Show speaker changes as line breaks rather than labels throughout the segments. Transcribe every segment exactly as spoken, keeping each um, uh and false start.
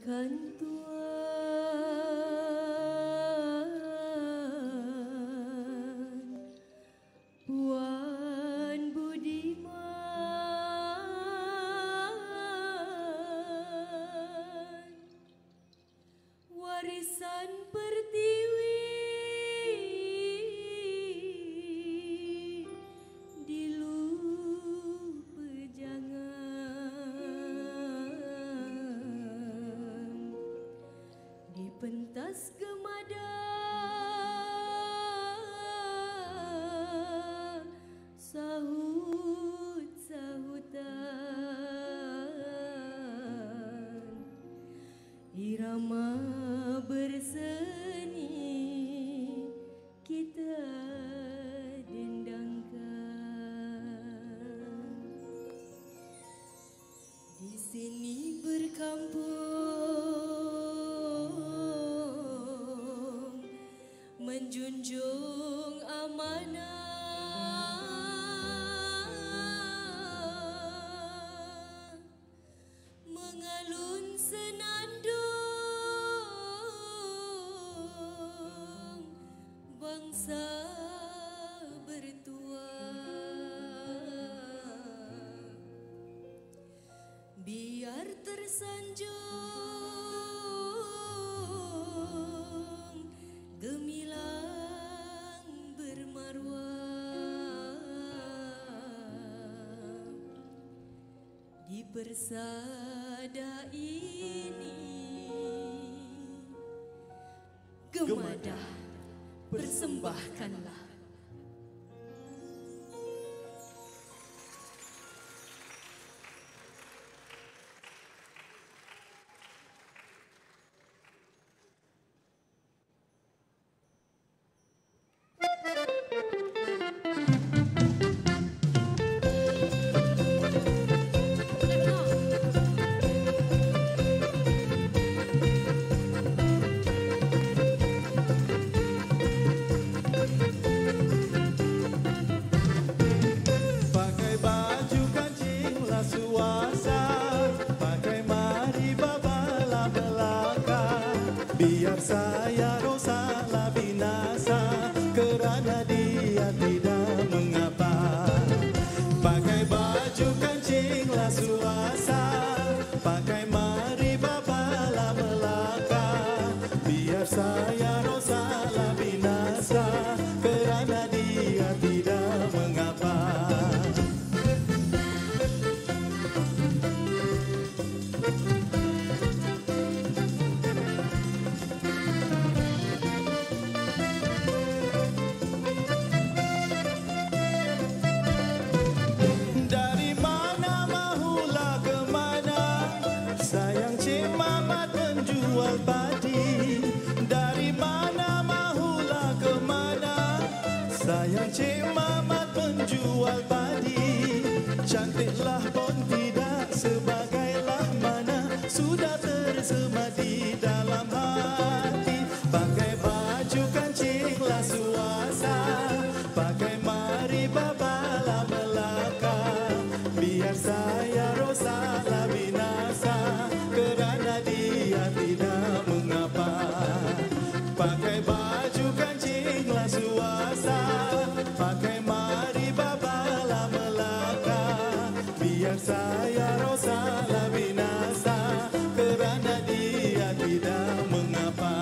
Tuan, Puan Budiman, warisan pertiwi di lupa jangan di pentas gemada sahut-sahutan irama berseni kita dendangkan. Di sini berkampung menjunjung amanah, mengalun senandung bangsa bertuah. Biar tersanjung gemilang bermarwah di persada ini. Gemada persembahkanlah.
Biar saya rosak lah binasa, kerana dia tidak mengapa. Pakai baju kancing lah suasa, pakai mari baba lah melaka. Biar saya rosak lah binasa, kerana dia tidak mengapa. Jual padi, dari mana mahulah ke mana? Sayang Cik Mamat penjual padi, cantiklah pun tidak sebagailah mana, sudah tersemat di dalam hati. Pakai baju kancing lah suasa, pakai mari baba lah melaka. Biar saya rosak lah binasa, kerana dia tidak mengapa. Pakai baju kancing lah suasa, pakai mari baba lah melaka. Biar saya rosak lah binasa, kerana dia tidak mengapa.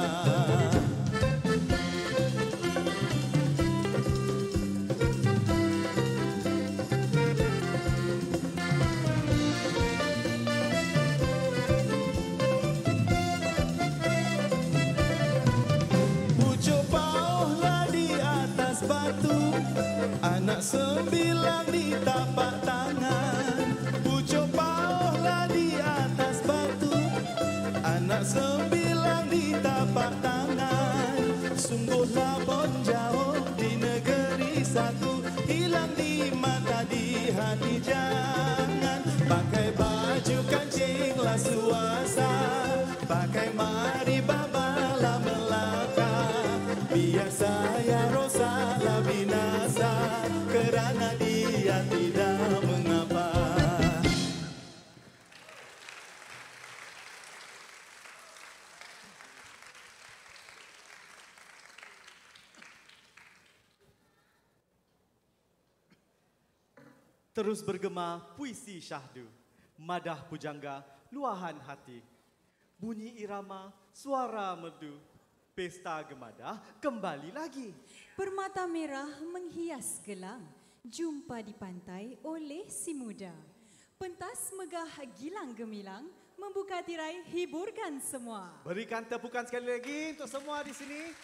Anak sembilan di tapak tangan, pucuk pauhlah di atas batu. Anak sembilan di tapak tangan, sungguhlah pun jauh di negeri satu, hilang di mata di hati jangan. Pakai baju kancing lah suasa, pakai mari baba lah melaka. Biar saya rosak lah binasa, kerana dia tidak mengapa.
Terus bergema puisi syahdu, madah pujangga, luahan hati. Bunyi irama, suara merdu, pesta gemadah kembali lagi.
Permata merah menghias gelang, jumpa di pantai oleh si muda. Pentas megah gilang gemilang, membuka tirai hiburkan semua.
Berikan tepukan sekali lagi untuk semua di sini.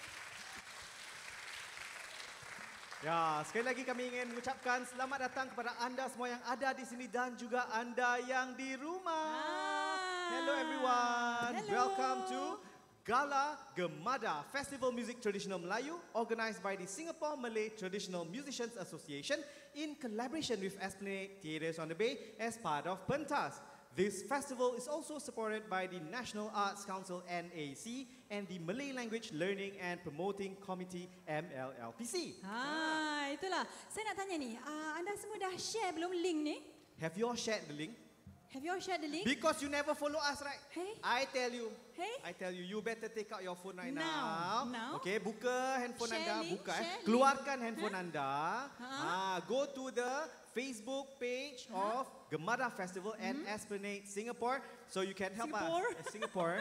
Ya, sekali lagi kami ingin mengucapkan selamat datang kepada anda semua yang ada di sini dan juga anda yang di rumah.
Ah.
Hello everyone.
Hello.
Welcome to Gala Gemada Festival Music Traditional Melayu, organised by the Singapore Malay Traditional Musicians Association in collaboration with Esplanade Theatres on the Bay as part of Pentas. This festival is also supported by the National Arts Council N A C and the Malay Language Learning and Promoting Committee M L L P C.
Ha, itulah. Saya nak tanya ni, uh, anda semua dah share belum link ni?
Have you all shared the link?
Have you all shared the link?
Because you never follow us, right?
Hey.
I tell you.
Hey.
I tell you, you better take out your phone right
Now.
now.
Now.
Okay, buka handphone
Share
anda,
link,
buka eh.
share link.
Keluarkan handphone
Huh?
anda. Ah, go to the Facebook page
Huh?
of Gemada Festival and Esplanade Singapore, so you can help
Singapore?
us. Uh, Singapore.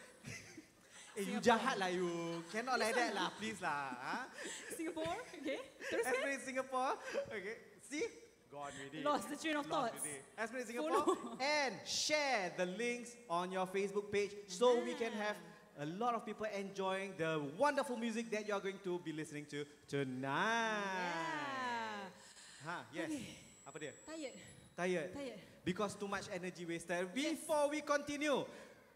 Eh, you
Singapore.
jahat lah you. Cannot like that lah, please lah. Ah.
Singapore, okay. Teruskan.
Esplanade Singapore. Okay, see? Gone already.
Lost the train of
Lost
thoughts.
already. Esplanade Singapore. And share the links on your Facebook page so we can have a lot of people enjoying the wonderful music that you are going to be listening to tonight.
Yeah.
Ha, yes.
Okay.
Apa dia?
Tired.
Tired.
Tired.
Because too much energy wasted. Before we continue,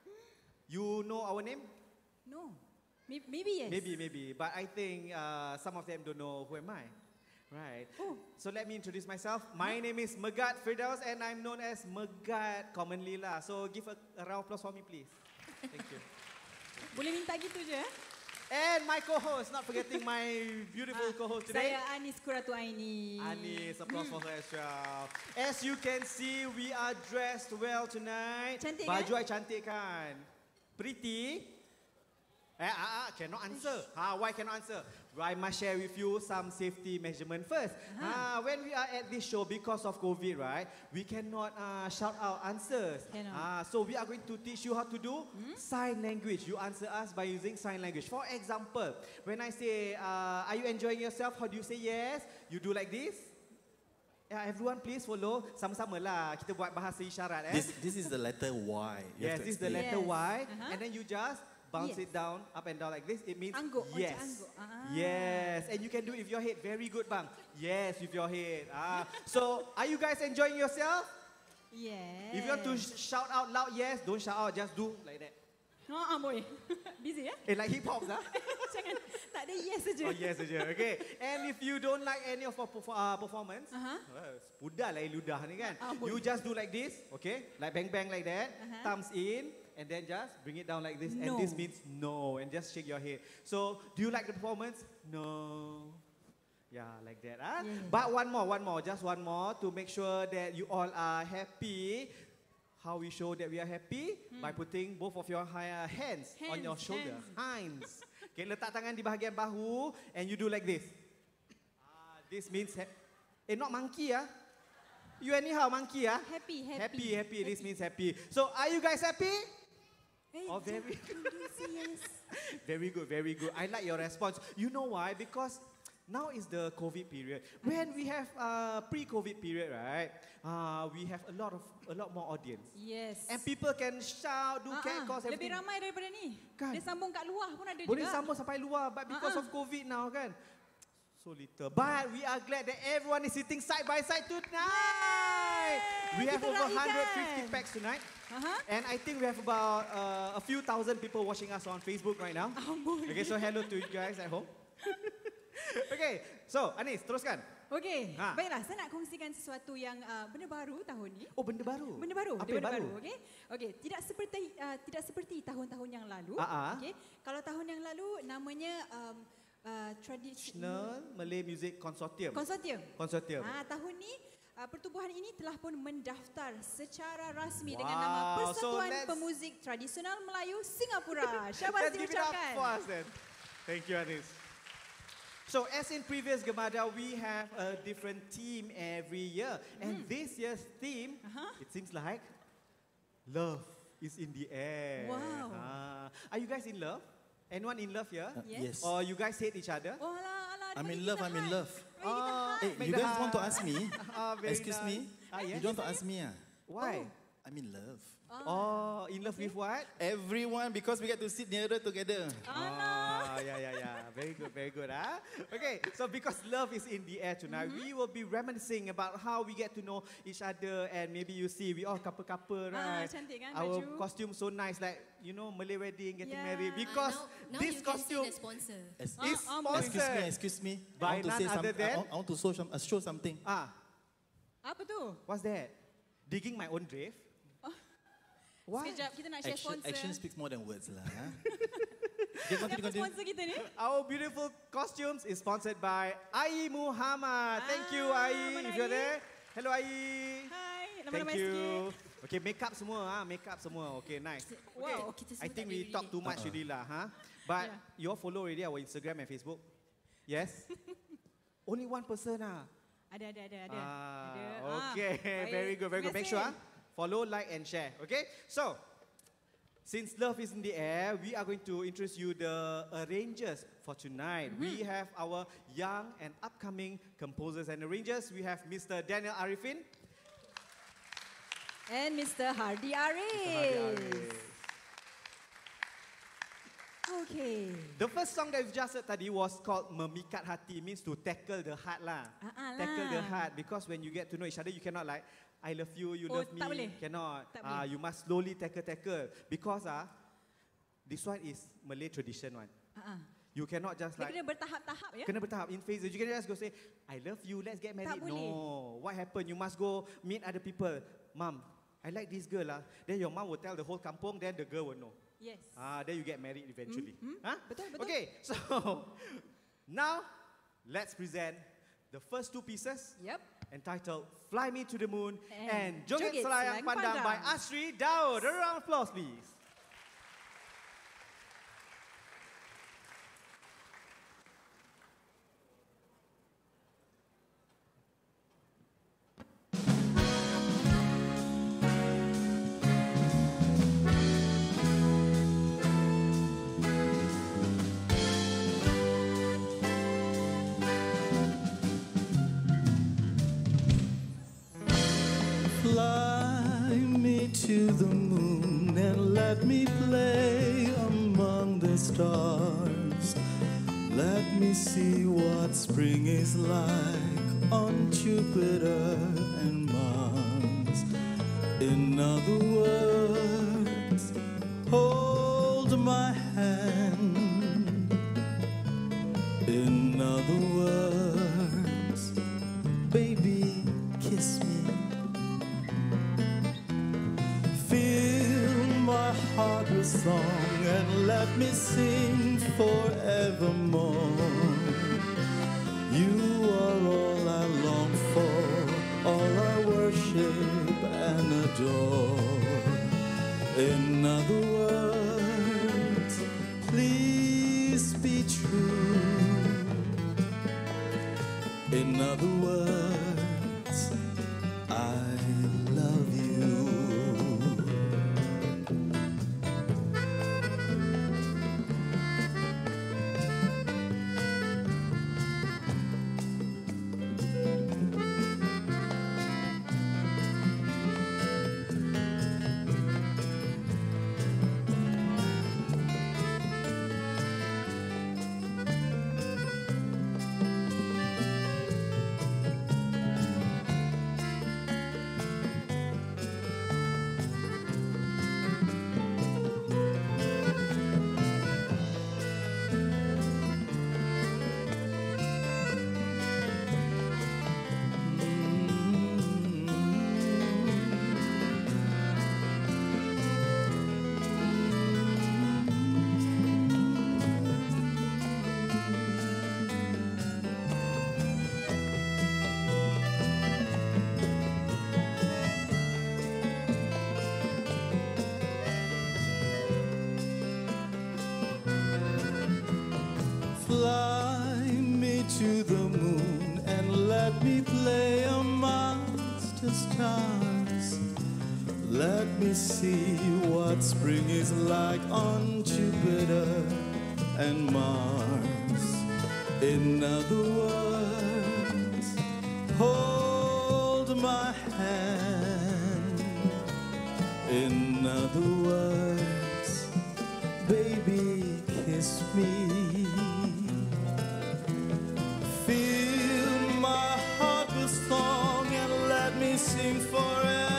you know our name?
No. Maybe, maybe yes.
Maybe, maybe. But I think uh, some of them don't know who am I. Right.
Oh.
So let me introduce myself. My name is Megat Firdaus and I'm known as Megat commonly lah. So give a, a round of applause for me please. Thank you.
Boleh minta gitu je eh?
And my co-host, not forgetting my beautiful co-host today.
Saya Anis Kuratu Aini.
Anis, applause for her as well. As you can see, we are dressed well tonight.
Cantik
Baju
kan?
I cantik kan? Pretty. Eh, ah, ah, cannot answer. Ha, why cannot answer? I must share with you some safety measurement first. Ha, when we are at this show, because of COVID, right, we cannot uh, shout out answers.
Cannot.
Ah, so we are going to teach you how to do sign language. You answer us by using sign language. For example, when I say, uh, are you enjoying yourself? How do you say yes? You do like this. Yeah, everyone please follow. Sama-sama lah. Kita buat bahasa isyarat. Eh?
This, this is the letter Y. You
Yes,
have to
this is the
explain.
letter
Yes.
Y.
Uh-huh.
And then you just bounce
Yes.
it down, up and down like this. It means
Angguk, macam
yes.
angguk. Ah.
Yes. And you can do it with your head. Very good, bang. Yes, with your head. Ah. So, are you guys enjoying yourself?
Yes.
If you want to sh- shout out loud yes, don't shout out. Just do like that.
Oh, ah, boy. Busy ya?
Eh, like hip hop, lah.
Jangan. Tak ada yes saja.
Oh, yes saja. Okay. And if you don't like any of our perfor- uh, performance,
Uh-huh.
uh, pudar lah ludah ni kan.
Ah,
You
boleh.
just do like this, okay? Like bang bang like that.
Uh-huh.
Thumbs in, and then just bring it down like this. And
No.
this means no, and just shake your head. So, do you like the performance? No. Yeah, like that. Huh?
Yeah.
But one more, one more, just one more to make sure that you all are happy. How we show that we are happy? By putting both of your hi- uh, hands, on
Hands,
your shoulder.
hands.
Hands. Okay, letak tangan di bahagian bahu and you do like this. Ah, this means ha- eh not monkey ah. You anyhow monkey ah.
Happy, happy.
Happy, happy. This means happy. So, are you guys happy?
Hey,
Oh, very
jangan do say yes.
Very good, very good. I like your response. You know why? Because now is the COVID period. When we have uh, pre-COVID period, right? Uh, we have a lot of a lot more audience.
Yes.
And people can shout, do
Ah,
cat
ah,
calls,
lebih
everything.
ramai daripada ni.
Kan?
Dia sambung kat luar pun ada
Boleh
juga.
sambung sampai luar, but because
Ah,
of
ah.
COVID now kan, so little. But we are glad that everyone is sitting side by side tonight. We have
Kita
over one hundred fifty
raikan.
packs tonight.
Aha.
And I think we have about uh, a few thousand people watching us on Facebook right now.
Amboi.
Okay, so hello to you guys at home. Okay, so Anis, teruskan.
Okey,
Ha.
baiklah saya nak kongsikan sesuatu yang uh, benda baru tahun ni.
Oh, benda baru.
Benda baru,
Apa
dia
yang
benda
baru?
baru, okey. Okey, tidak seperti uh, tidak seperti tahun-tahun yang lalu,
Ah, ah.
okey. Kalau tahun yang lalu namanya um, uh, traditional
National Malay Music Consortium.
Consortium.
Consortium.
Ah, tahun ni uh, pertubuhan ini telah pun mendaftar secara rasmi
Wow,
dengan nama
so
Persatuan
let's-
Pemuzik Tradisional Melayu Singapura. Syabas
Let's give it up
diucapkan.
for us then. Thank you, Anis. So as in previous Gemada, we have a different theme every year. And this year's theme,
Uh-huh.
it seems like love is in the air.
Wow.
Ah. Are you guys in love? Anyone in love here?
Uh,
Yes.
yes.
Or you guys hate each other?
Oh, alah, alah,
I'm
bagi
in love,
kita
I'm in
heart.
love.
Bagi kita
Ah,
heart.
Hey,
Make
you
the
guys want to
heart.
ask me?
Ah, very
Excuse
nice.
me?
Ah, yes.
You don't want to ask me? Ah?
Why?
I'm in love.
Oh, in love with what?
Everyone, because we get to sit nearer together.
Ah, yeah, yeah, yeah. Very good, very good. Huh? Okay, so because love is in the air tonight, we will be reminiscing about how we get to know each other, and maybe you see we all couple-couple,
Ah,
right?
cantik kan
Our
baju?
costume so nice, like you know Malay wedding, getting
Yeah.
married.
Ah,
Because
now, now
this
you can
costume
say the sponsor.
Es-
Ah,
is
ah,
excuse me,
sponsored
excuse me.
by
I want to
none
say
other
something. I
than-
want, I want to show, some, uh, show something.
ah,
Apa tu?
what's that? Digging my own grave. What?
Sekejap, kita nak share
Action,
sponsor.
action speaks more than words lah. Huh? Okay, continue,
Siapa
continue.
sponsor kita ni?
Our beautiful costumes is sponsored by Ai Muhammad. Thank you,
Ah,
Ai,
mana
if you're
Ai?
there. Hello, Ai.
Hai,
Thank
nama-nama
you.
sikit.
Okay, makeup semua, ah, makeup semua. Okay, nice. Okay,
Wow,
kita semua
I
tak
think
ada
we talk
really.
too much already lah, huh? But
Yeah.
you all follow already our Instagram and Facebook? Yes? Only one person ah.
Ada, ada, ada, ada.
Ah,
ada.
okay,
baik.
very good, very good.
Terima
Make sure ah,
kasih.
follow, like, and share. Okay, so since love is in the air, we are going to introduce you the arrangers for tonight.
Mm-hmm.
We have our young and upcoming composers and arrangers. We have Mister Daniel Arifin.
And Mister Hardy
Mister Hadi
Arif.
Arif.
Okay.
The first song that we just heard tadi was called Memikat Hati, means to tackle the heart lah.
Ah, ah
Tackle
lah.
the heart, because when you get to know each other, you cannot like, I love you, you
Oh,
love
tak
me.
boleh.
Cannot.
Tak
Ah,
boleh.
you must slowly tackle, tackle. Because ah, this one is Malay tradition one.
Ah, ah.
You cannot just
Dia
like,
kena bertahap-tahap ya?
kena bertahap in phases. You can just go say, I love you, let's get married.
boleh.
No. What happened? You must go meet other people. Mom, I like this girl. Ah. Then your mom will tell the whole kampung, then the girl will know.
Yes.
Ah, then you get married eventually. Huh?
Betul, betul.
Okay, so now let's present the first two pieces
Yep.
entitled Fly Me to the Moon
And
and Joget
Joget
Selayang
Selayang
Pandang by
Pandang.
Asri Daud. A round of applause, please.
Fly me to the moon and let me play among the stars. Let me see what spring is like on Jupiter and Mars. In other words, hold my hand. In other words, baby, kiss me. Fill my heart with song and let me sing forevermore. You are all I long for, all I worship and adore. In other words, please be true. In other words, I love you. to the moon and let me play amongst the stars. Let me see what spring is like on Jupiter and Mars. In other words, hold my hand. In other words, baby, kiss me. Fill my heart with song and let me sing forevermore.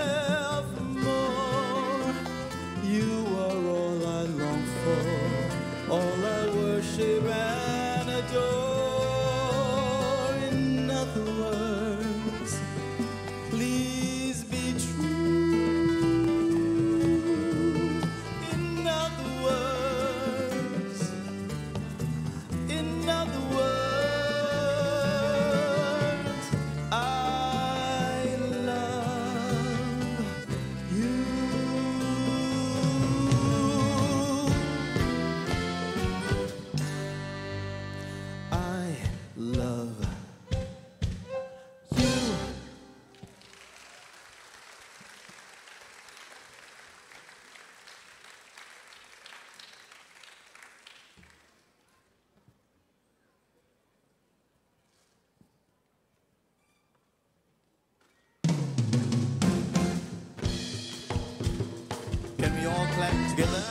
You are all I long for, all I worship and adore. In other words, please be true. In other words, in other words, I love you. I love you. Can we all clap together?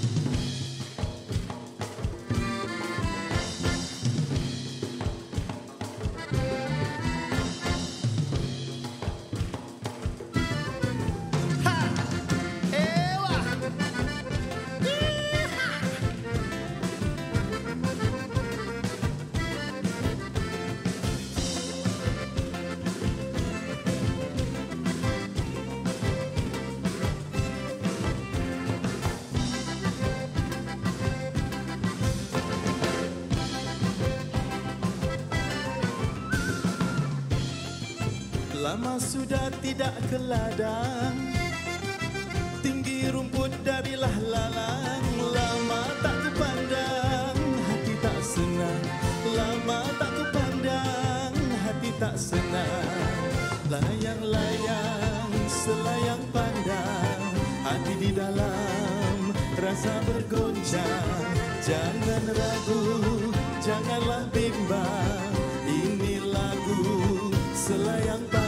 Lama sudah tidak ke ladang, tinggi rumput darilah lalang. Lama tak ku pandang, hati tak senang. Lama tak ku pandang, hati tak senang. Layang-layang, selayang pandang, hati di dalam rasa bergoncang. Jangan ragu, janganlah bimbang, ini lagu selayang pandang.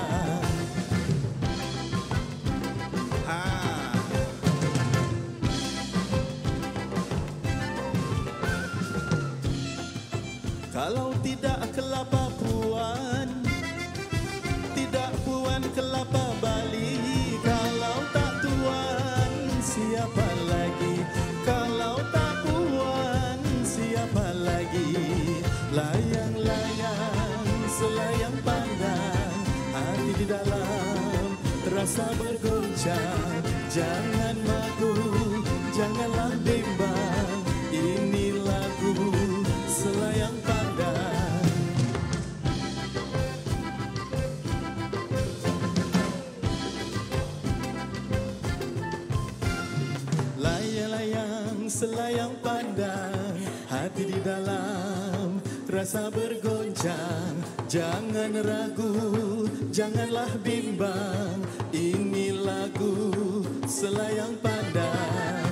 Ah. Kalau tidak kelapa puan, tidak puan kelapa Bali. Kalau tak tuan, siapa lagi? Kalau tak puan, siapa lagi? Layang-layang, selayang pandang, hati di dalam rasa bergoncang. Jangan malu, janganlah bimbang, ini lagu selayang pandang. Layang-layang, selayang pandang, hati di dalam rasa bergoncang. Jangan ragu, janganlah bimbang, ini lagu selayang pandang.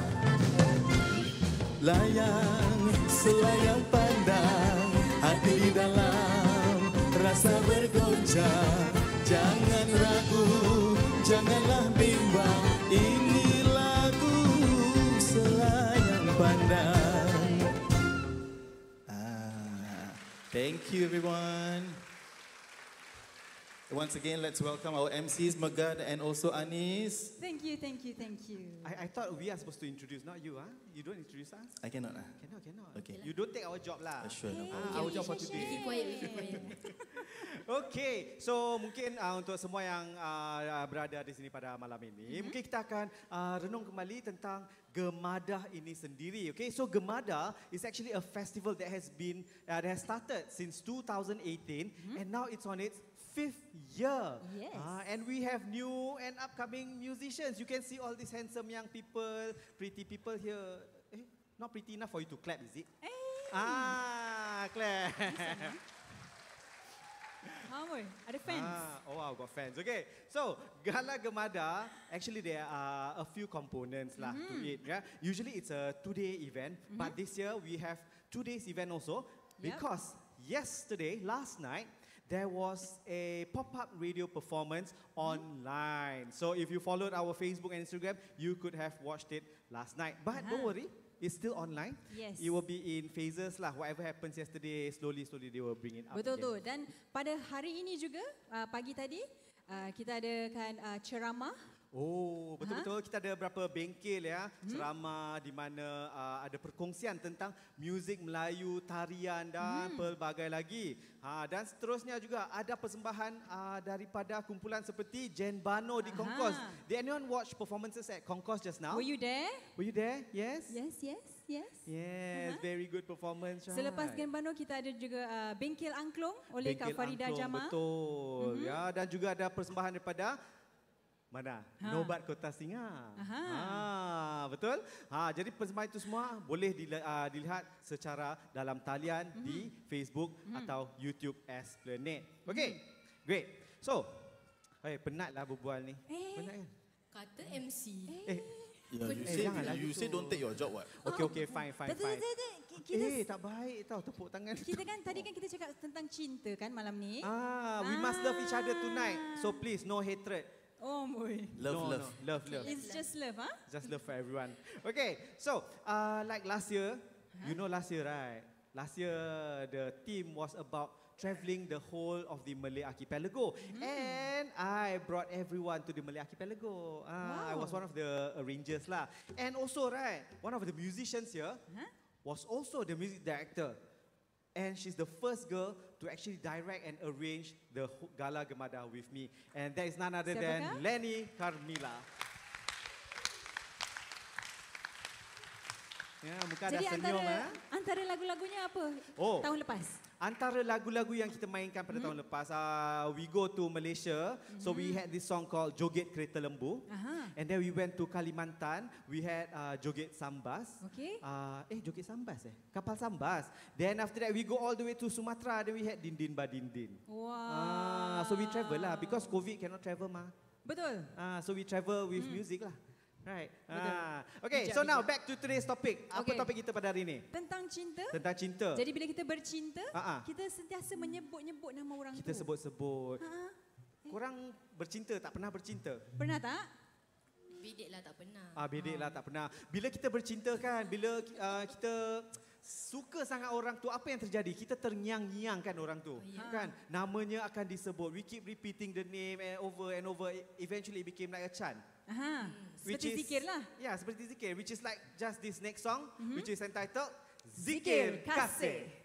Layang, selayang pandang, hati di dalam rasa bergoncang. Jangan ragu, janganlah bimbang, ini lagu selayang pandang. Ah, thank you everyone. Once again, let's welcome our M Cs, Magad and also Anis.
Thank you, thank you, thank you.
I, I thought we are supposed to introduce, not you, huh? You don't introduce us?
I cannot. Uh.
Cannot, cannot.
Okay.
You don't take our job lah.
Uh, sure, no
Ah,
problem.
our job for today.
Keep quiet, keep quiet.
Okay, so mungkin uh, untuk semua yang uh, berada di sini pada malam ini, mm-hmm. mungkin kita akan uh, renung kembali tentang Gemadah ini sendiri. Okay, so Gemadah is actually a festival that has been uh, that has started since two thousand eighteen, mm-hmm. and now it's on its fifth year.
Yes.
Uh, and we have new and upcoming musicians. You can see all these handsome young people, pretty people here. Eh, not pretty enough for you to clap, is it?
Eh,
Ah, Claire.
Ha, boy. Ada fans.
Ah, oh wow, got fans. Okay, so Gala Gemada, actually there are a few components lah to it. Yeah, usually it's a two-day event, but this year we have two days event also
Yep.
because yesterday, last night, there was a pop-up radio performance online. So if you followed our Facebook and Instagram, you could have watched it last night. But don't
Aha.
worry, it's still online.
Yes.
It will be in phases lah. Whatever happens yesterday, slowly, slowly they will bring it up.
Betul
again.
tu. Dan pada hari ini juga, uh, pagi tadi, uh, kita adakan uh, ceramah.
Oh, betul-betul kita ada beberapa bengkel ya, ceramah di mana uh, ada perkongsian tentang muzik Melayu, tarian dan pelbagai lagi. Ha, dan seterusnya juga ada persembahan uh, daripada kumpulan seperti Jen Bano di
Aha.
Concourse. Did anyone watch performances at Concourse just now?
Were you there?
Were you there? Yes?
Yes, yes, yes.
Yes,
Aha.
very good performance. Right.
Selepas Gen Bano, kita ada juga uh, Bengkel Angklung oleh
Bengkel
Kak Farida
Angklung,
Jamal.
Betul. Ya, dan juga ada persembahan daripada mana?
Ha.
Nobat Kota Singa.
Aha.
Ha, betul? Ha, jadi persembahan itu semua boleh dili- uh, dilihat secara dalam talian
Mhm.
di Facebook atau YouTube Esplanade. Okay, great. So, eh, penatlah berbual ni.
Eh.
Penat kan?
Kata M C.
Eh,
Yeah, you
Eh,
say
janganlah
you
gitu.
say don't take your job what?
okay, okay, fine, fine,
Tak, tak,
fine.
tak, tak. Kita,
Eh, tak baik tau tepuk tangan.
kita kan tadi kan kita cakap tentang cinta kan malam ni.
Ah, we must love each other tonight. So please, no hatred.
Oh boy.
Love,
no,
love.
No, love, love.
It's just love, huh?
Just love for everyone. Okay, so uh, like last year, you know last year, right? Last year, the theme was about traveling the whole of the Malay archipelago. And I brought everyone to the Malay archipelago. Uh, I was one of the arrangers lah. And also, right, one of the musicians here
Huh?
was also the music director. And she's the first girl to actually direct and arrange the ho- Gala Gemada with me. And that is none other
Siapakah?
than Lenny Carmila. Ya, muka ada
Jadi
senyum.
antara
Ha?
antara lagu-lagunya apa?
Oh.
Tahun lepas.
Antara lagu-lagu yang kita mainkan pada tahun lepas, uh, we go to Malaysia. So we had this song called Joget Kereta Lembu.
Aha.
And then we went to Kalimantan. We had uh, Joget Sambas.
Okay.
Uh, eh, Joget Sambas eh? Kapal Sambas. Then after that, we go all the way to Sumatra. Then we had Dindin Badindin.
Wow.
Ah, so we travel lah. Because COVID cannot travel mah.
Betul.
Ah, so we travel with music lah. Right.
Betul.
Ah, okay,
Bijak,
so now
bijak.
back to today's topic. Apa
Okay.
topik kita pada hari ini?
Tentang cinta.
Tentang cinta.
Jadi bila kita bercinta,
Ah, ah.
kita sentiasa menyebut-nyebut nama orang
Kita
tu.
sebut-sebut.
Ha,
Korang bercinta tak pernah bercinta?
pernah tak?
Bedek lah tak pernah.
Ah, bedek lah tak pernah. Bila kita bercinta kan, bila uh, kita suka sangat orang tu, apa yang terjadi? Kita terngiang-ngiangkan orang tu.
ya.
Kan? Namanya akan disebut. We keep repeating the name and over and over. Eventually it became like a chant.
Aha.
Which
Seperti
is-
zikir lah.
Ya, seperti zikir. Which is like just this next song, which is entitled
Zikir
Zikir
Kasih.
Kasih.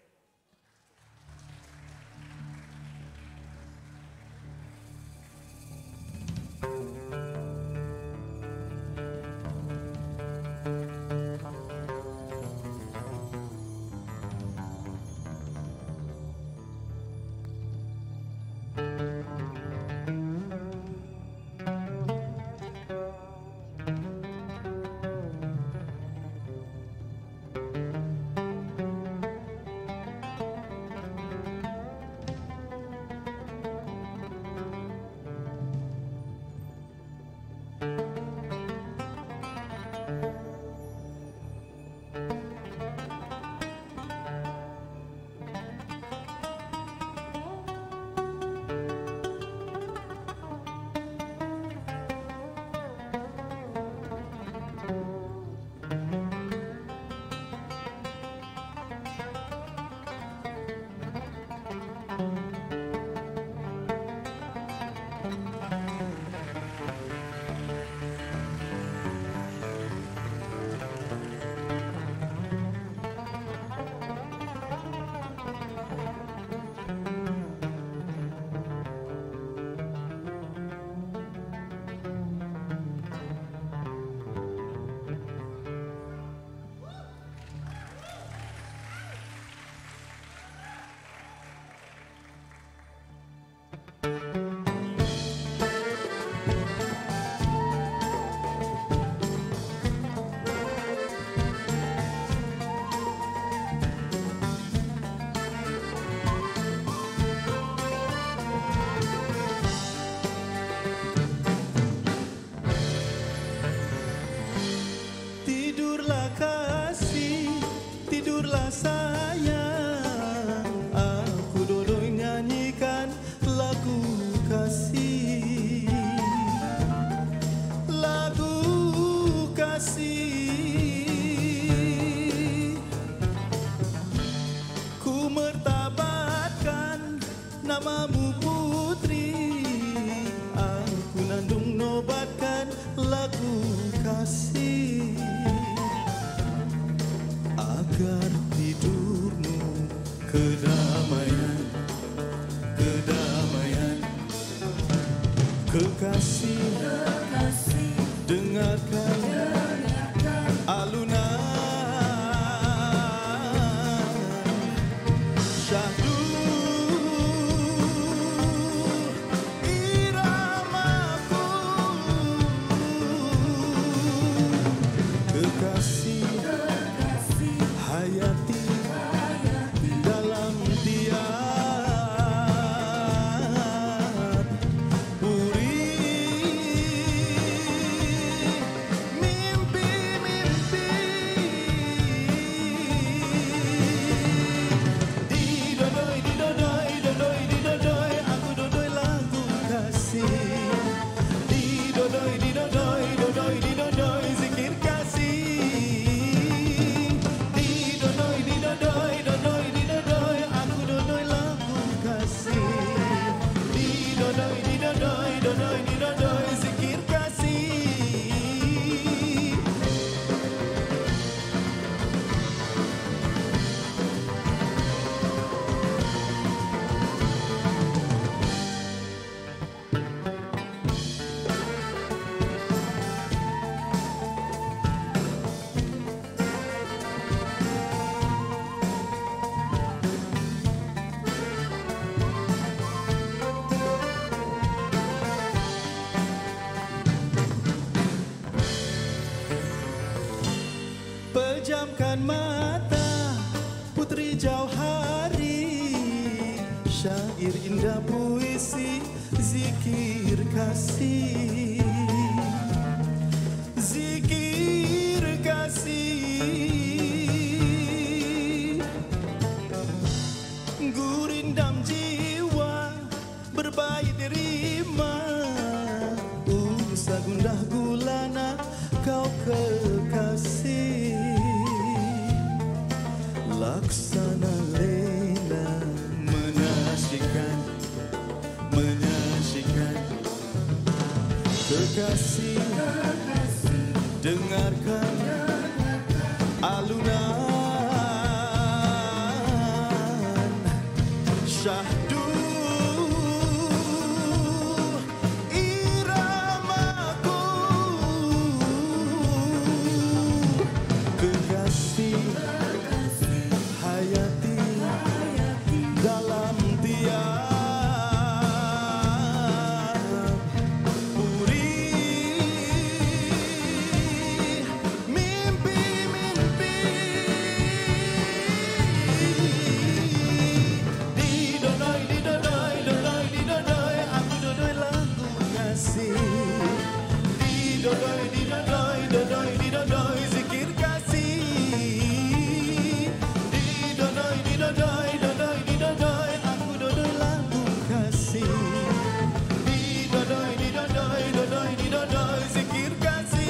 sayang, aku dodoi nyanyikan lagu kasih. Lagu kasih. Ku mertabatkan namamu putri, aku nandung nobatkan lagu kasih. Agar tidurmu kedamaian, kedamaian. Kekasih, dengarkan alunan syahdu iramaku. Kekasih, hayati dalam tiap puri mimpi-mimpi. Didodoi, didodoi, dodoi, didodoi, aku dodoi lagu kasih. Didodoi, didodoi, dodoi, didodoi, zikir kasih. Didodoi, didodoi, dodoi, didodoi, aku dodoi lagu kasih. Didodoi, didodoi, dodoi, didodoi, zikir kasih. Pejamkan mata, putri jauhari, syair indah puisi, zikir kasih. Zikir kasih. Gurindam jiwa, berbaik derima, usah gundah gulana, kau kekasih. Laksana lena menyaksikan, menyaksikan. Kekasih, dengarkan alunan syahdu iramaku. Kekasih, hayati dalam tiap puri mimpi-mimpi. Didodoi, didodoi, dodoi, didodoi, aku dodoi lagu kasih. Didodoi, didodoi, dodoi, didodoi, zikir kasih. Didodoi, didodoi, dodoi, didodoi, aku dodoi lagu kasih. Didodoi, didodoi, dodoi, didodoi, zikir kasih.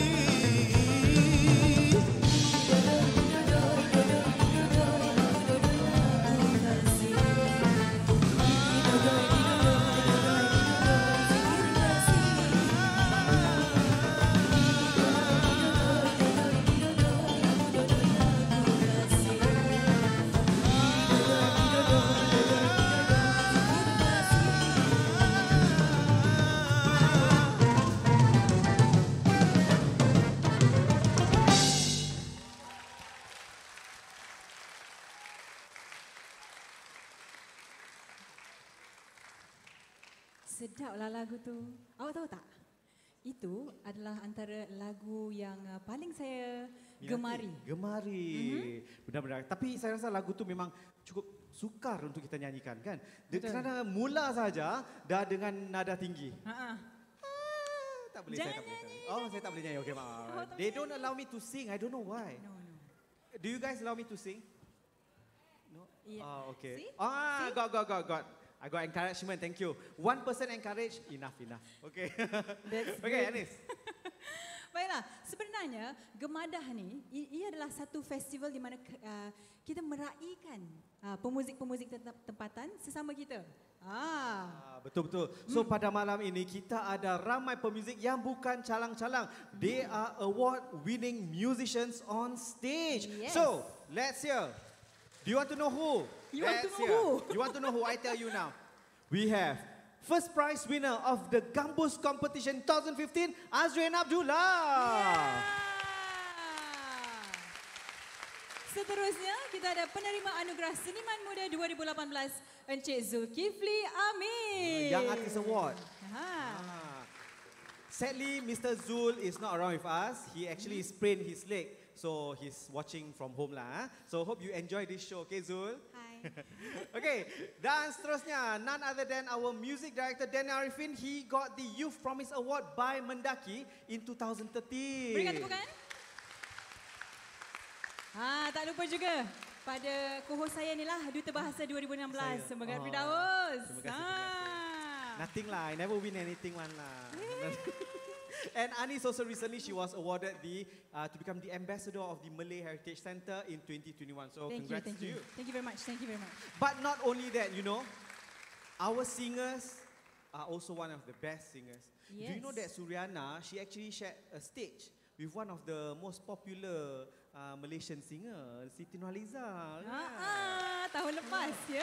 Sedaplah lagu tu. Awak tahu tak? Itu adalah antara lagu yang uh, paling saya gemari.
Gemari. Mm-hmm. Benar-benar. Tapi saya rasa lagu tu memang cukup sukar untuk kita nyanyikan kan. Dia kerana mula saja dah dengan nada tinggi.
Ha-ha.
Ah, tak boleh
Jangan
saya tak boleh.
nyanyi,
Oh, saya tak boleh nyanyi. Okey, maaf.
Oh, tak
They
boleh
don't
nyanyi.
allow me to sing. I don't know why.
No, no.
Do you guys allow me to sing? No?
Yeah.
Oh, okay.
See?
Ah,
See?
got, got, got, got. I got encouragement, thank you. One person encouraged, enough, enough. Okay.
That's
Okay,
good.
Anis.
Baiklah, sebenarnya Gemadah ni, i- ia adalah satu festival di mana uh, kita meraihkan uh, pemuzik-pemuzik tem- tempatan sesama kita. Ah.
Ah, betul-betul. So hmm. pada malam ini kita ada ramai pemuzik yang bukan calang-calang. They are award-winning musicians on stage.
Yes.
So, let's hear. Do you want to know who?
You want to
Let's
know
hear.
who?
You want to know who? I tell you now. We have first prize winner of the Gambus Competition twenty fifteen, Azrain Abdullah.
Yeah. Seterusnya kita ada penerima anugerah Seniman Muda dua ribu lapan belas, Encik Zulkifli Amin.
Young Artist Award.
Ha.
Ah. Sadly, Mister Zul is not around with us. He actually sprained his leg, so he's watching from home lah. So hope you enjoy this show, okay Zul?
Hai.
Okay, dan seterusnya, none other than our music director Danny Arifin. He got the Youth Promise Award by Mendaki in twenty thirteen.
Berikan tepukan. Ha, tak lupa juga pada co-host saya ni lah, Duta Bahasa dua ribu enam belas.
Saya.
Semoga
Oh,
Firdaus.
terima kasih, terima
Ha.
Nothing lah, I never win anything one lah. And Anis also recently she was awarded the uh, to become the ambassador of the Malay Heritage Centre in twenty twenty-one. So
Thank you,
congrats
thank
to
you.
you.
Thank you very much. Thank you very much.
But not only that, you know, our singers are also one of the best singers. Do you know that
Yes.
Suriana, she actually shared a stage with one of the most popular uh, Malaysian singer, Siti Nurhaliza.
Ha, ah, tahun lepas ya.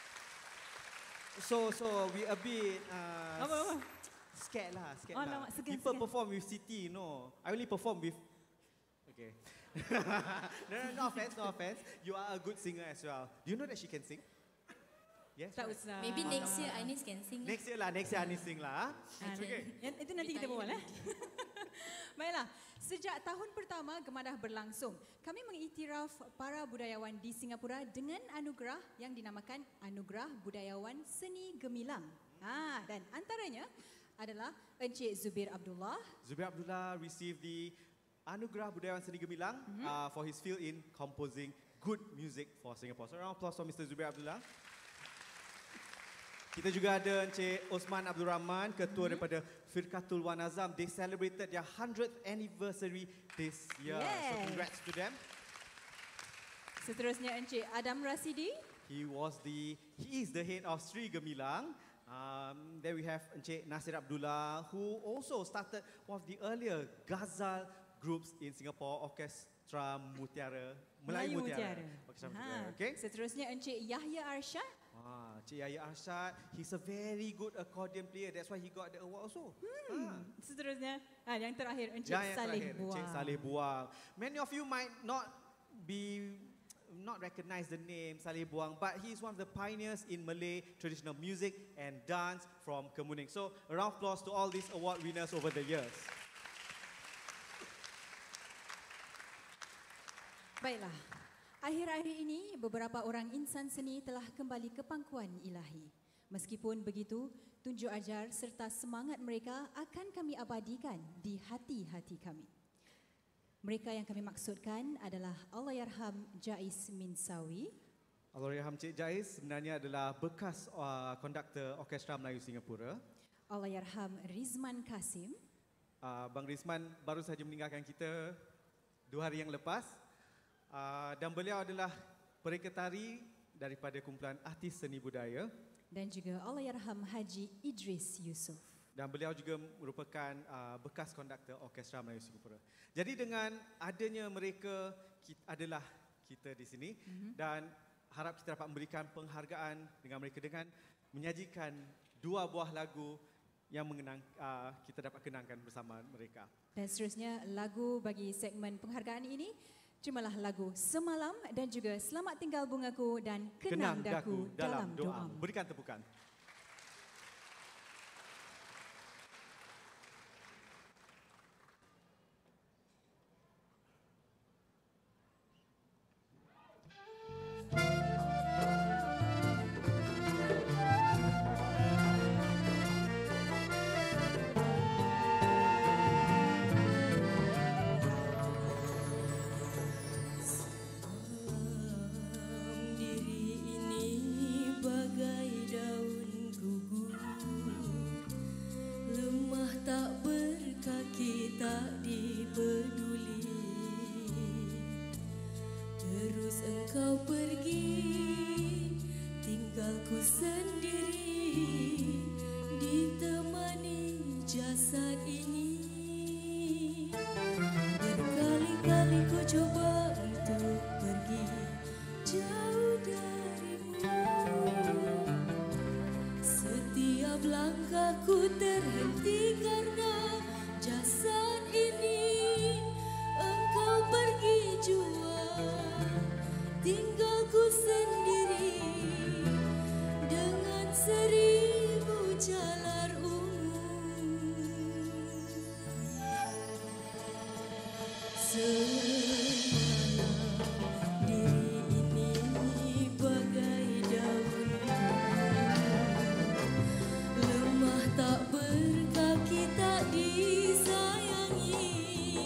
So, so we a bit uh,
Apa, apa?
scared lah, scared
Oh,
lah.
lama, segan,
People
segan.
perform with Siti, no. I only perform with. Okay. no, no, no offense, no offense. You are a good singer as well. Do you know that she can sing? Yes.
Tak
right?
usah.
Maybe next year Anis can sing.
Next year lah, next year Anis sing lah.
Ah,
Okay.
yang- Itu nanti kita
Retire
berbual eh.
nanti.
Baiklah, sejak tahun pertama Gemadah berlangsung, kami mengiktiraf para budayawan di Singapura dengan anugerah yang dinamakan Anugerah Budayawan Seni Gemilang. Ha, dan antaranya adalah Encik Zubir Abdullah,
Zubir Abdullah received the Anugerah Budayawan Seni Gemilang
Mhm.
uh, for his field in composing good music for Singapore. So round of applause for Mister Zubir Abdullah. Kita juga ada Encik Osman Abdul Rahman, ketua
Mhm.
daripada Firqatul Wanazam. They celebrated their hundredth anniversary this year. So
Yes.
congrats to them.
seterusnya Encik Adam Rasidi,
He was the, he is the head of Sri Gemilang. Um, then we have Encik Nasir Abdullah, who also started one of the earlier ghazal groups in Singapore, Orkestra Mutiara, Melayu Mutiara. Orkestra Mutiara,
Ha,
okay?
seterusnya Encik Yahya Arsyad,
Ah, Cik Yahya Arsyad, he's a very good accordion player. That's why he got the award also. Ah.
seterusnya ah, yang terakhir Encik
Yang yang
Saleh
terakhir,
Buang.
Encik Saleh Buang. Many of you might not be not recognize the name Saleh Buang, but he is one of the pioneers in Malay traditional music and dance from Kemuning. So a round of applause to all these award winners over the years.
Baiklah, akhir-akhir ini beberapa orang insan seni telah kembali ke pangkuan ilahi. Meskipun begitu, tunjuk ajar serta semangat mereka akan kami abadikan di hati-hati kami. Mereka yang kami maksudkan adalah Allahyarham Jais Minsawi,
Allahyarham Cik Jais sebenarnya adalah bekas uh, konduktor Orkestra Melayu Singapura.
Allahyarham Rizman Kasim,
Uh, Bang Rizman baru sahaja meninggalkan kita dua hari yang lepas. Uh, dan beliau adalah pereketari daripada kumpulan artis seni budaya.
dan juga Allahyarham Haji Idris Yusof.
Dan beliau juga merupakan uh, bekas konduktor Orkestra Melayu Singapura. Jadi dengan adanya mereka kita, adalah kita di sini mm-hmm. dan harap kita dapat memberikan penghargaan dengan mereka dengan menyajikan dua buah lagu yang mengenang uh, kita dapat kenangkan bersama mereka.
Dan seterusnya lagu bagi segmen penghargaan ini, terimalah lagu Semalam dan juga Selamat Tinggal Bungaku dan Kenang,
Kenang
Daku dalam doa.
Berikan tepukan.
Diri
Setiap langkahku terhenti karena jasad ini. Engkau pergi jua, tinggalku sendiri dengan seribu jalar ungu. Semalam diri ini bagai daun lemah, tak berkaki, tak disayangi.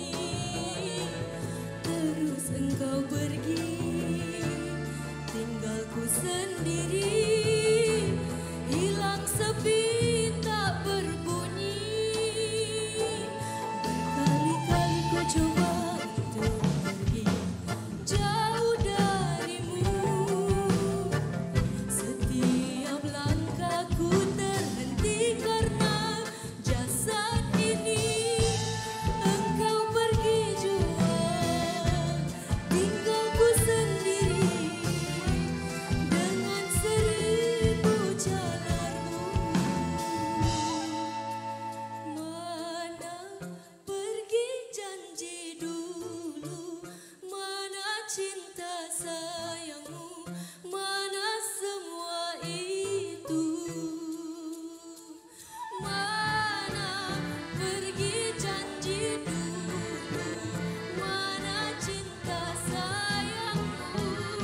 Terus engkau pergi, tinggalku sendiri, hilang sepi tak berbunyi. Berkali-kali ku coba untuk pergi jauh darimu. Setiap langkahku terhenti karena jasad ini. Engkau pergi jua, tinggalku sendiri dengan seribu jalan ungu. Mana pergi janji dulu, mana cinta sayangmu, mana semua itu. Mana pergi janji dulu, mana cinta sayangmu.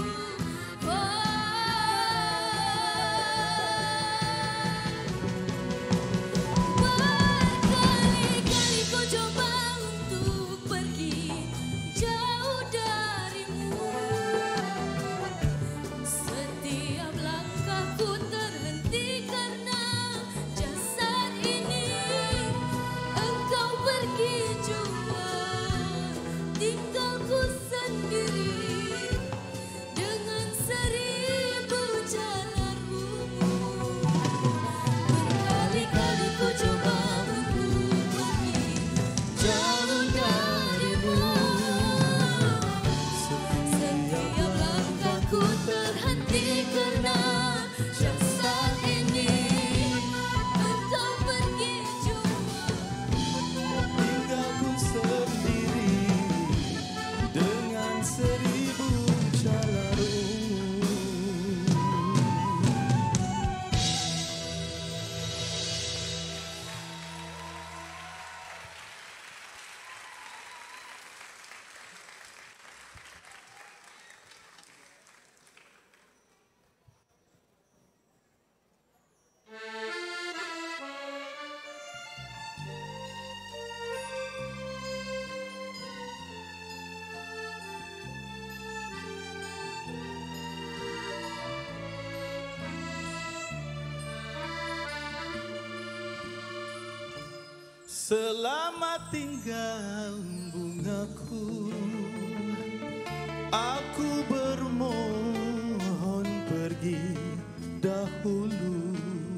Berkali-kali ku coba untuk pergi jauh darimu. Setiap langkahku terhenti karena jasad ini. Engkau pergi jua, tinggalku sendiri dengan seribu jalan ungu. Berkali-kali ku coba untuk pergi jauh darimu. Setiap langkahku terhenti karena jasad ini. Engkau pergi jua,
tinggalku sendiri dengan seribu jalan ungu. Selamat tinggal bungaku, aku bermohon pergi dahulu.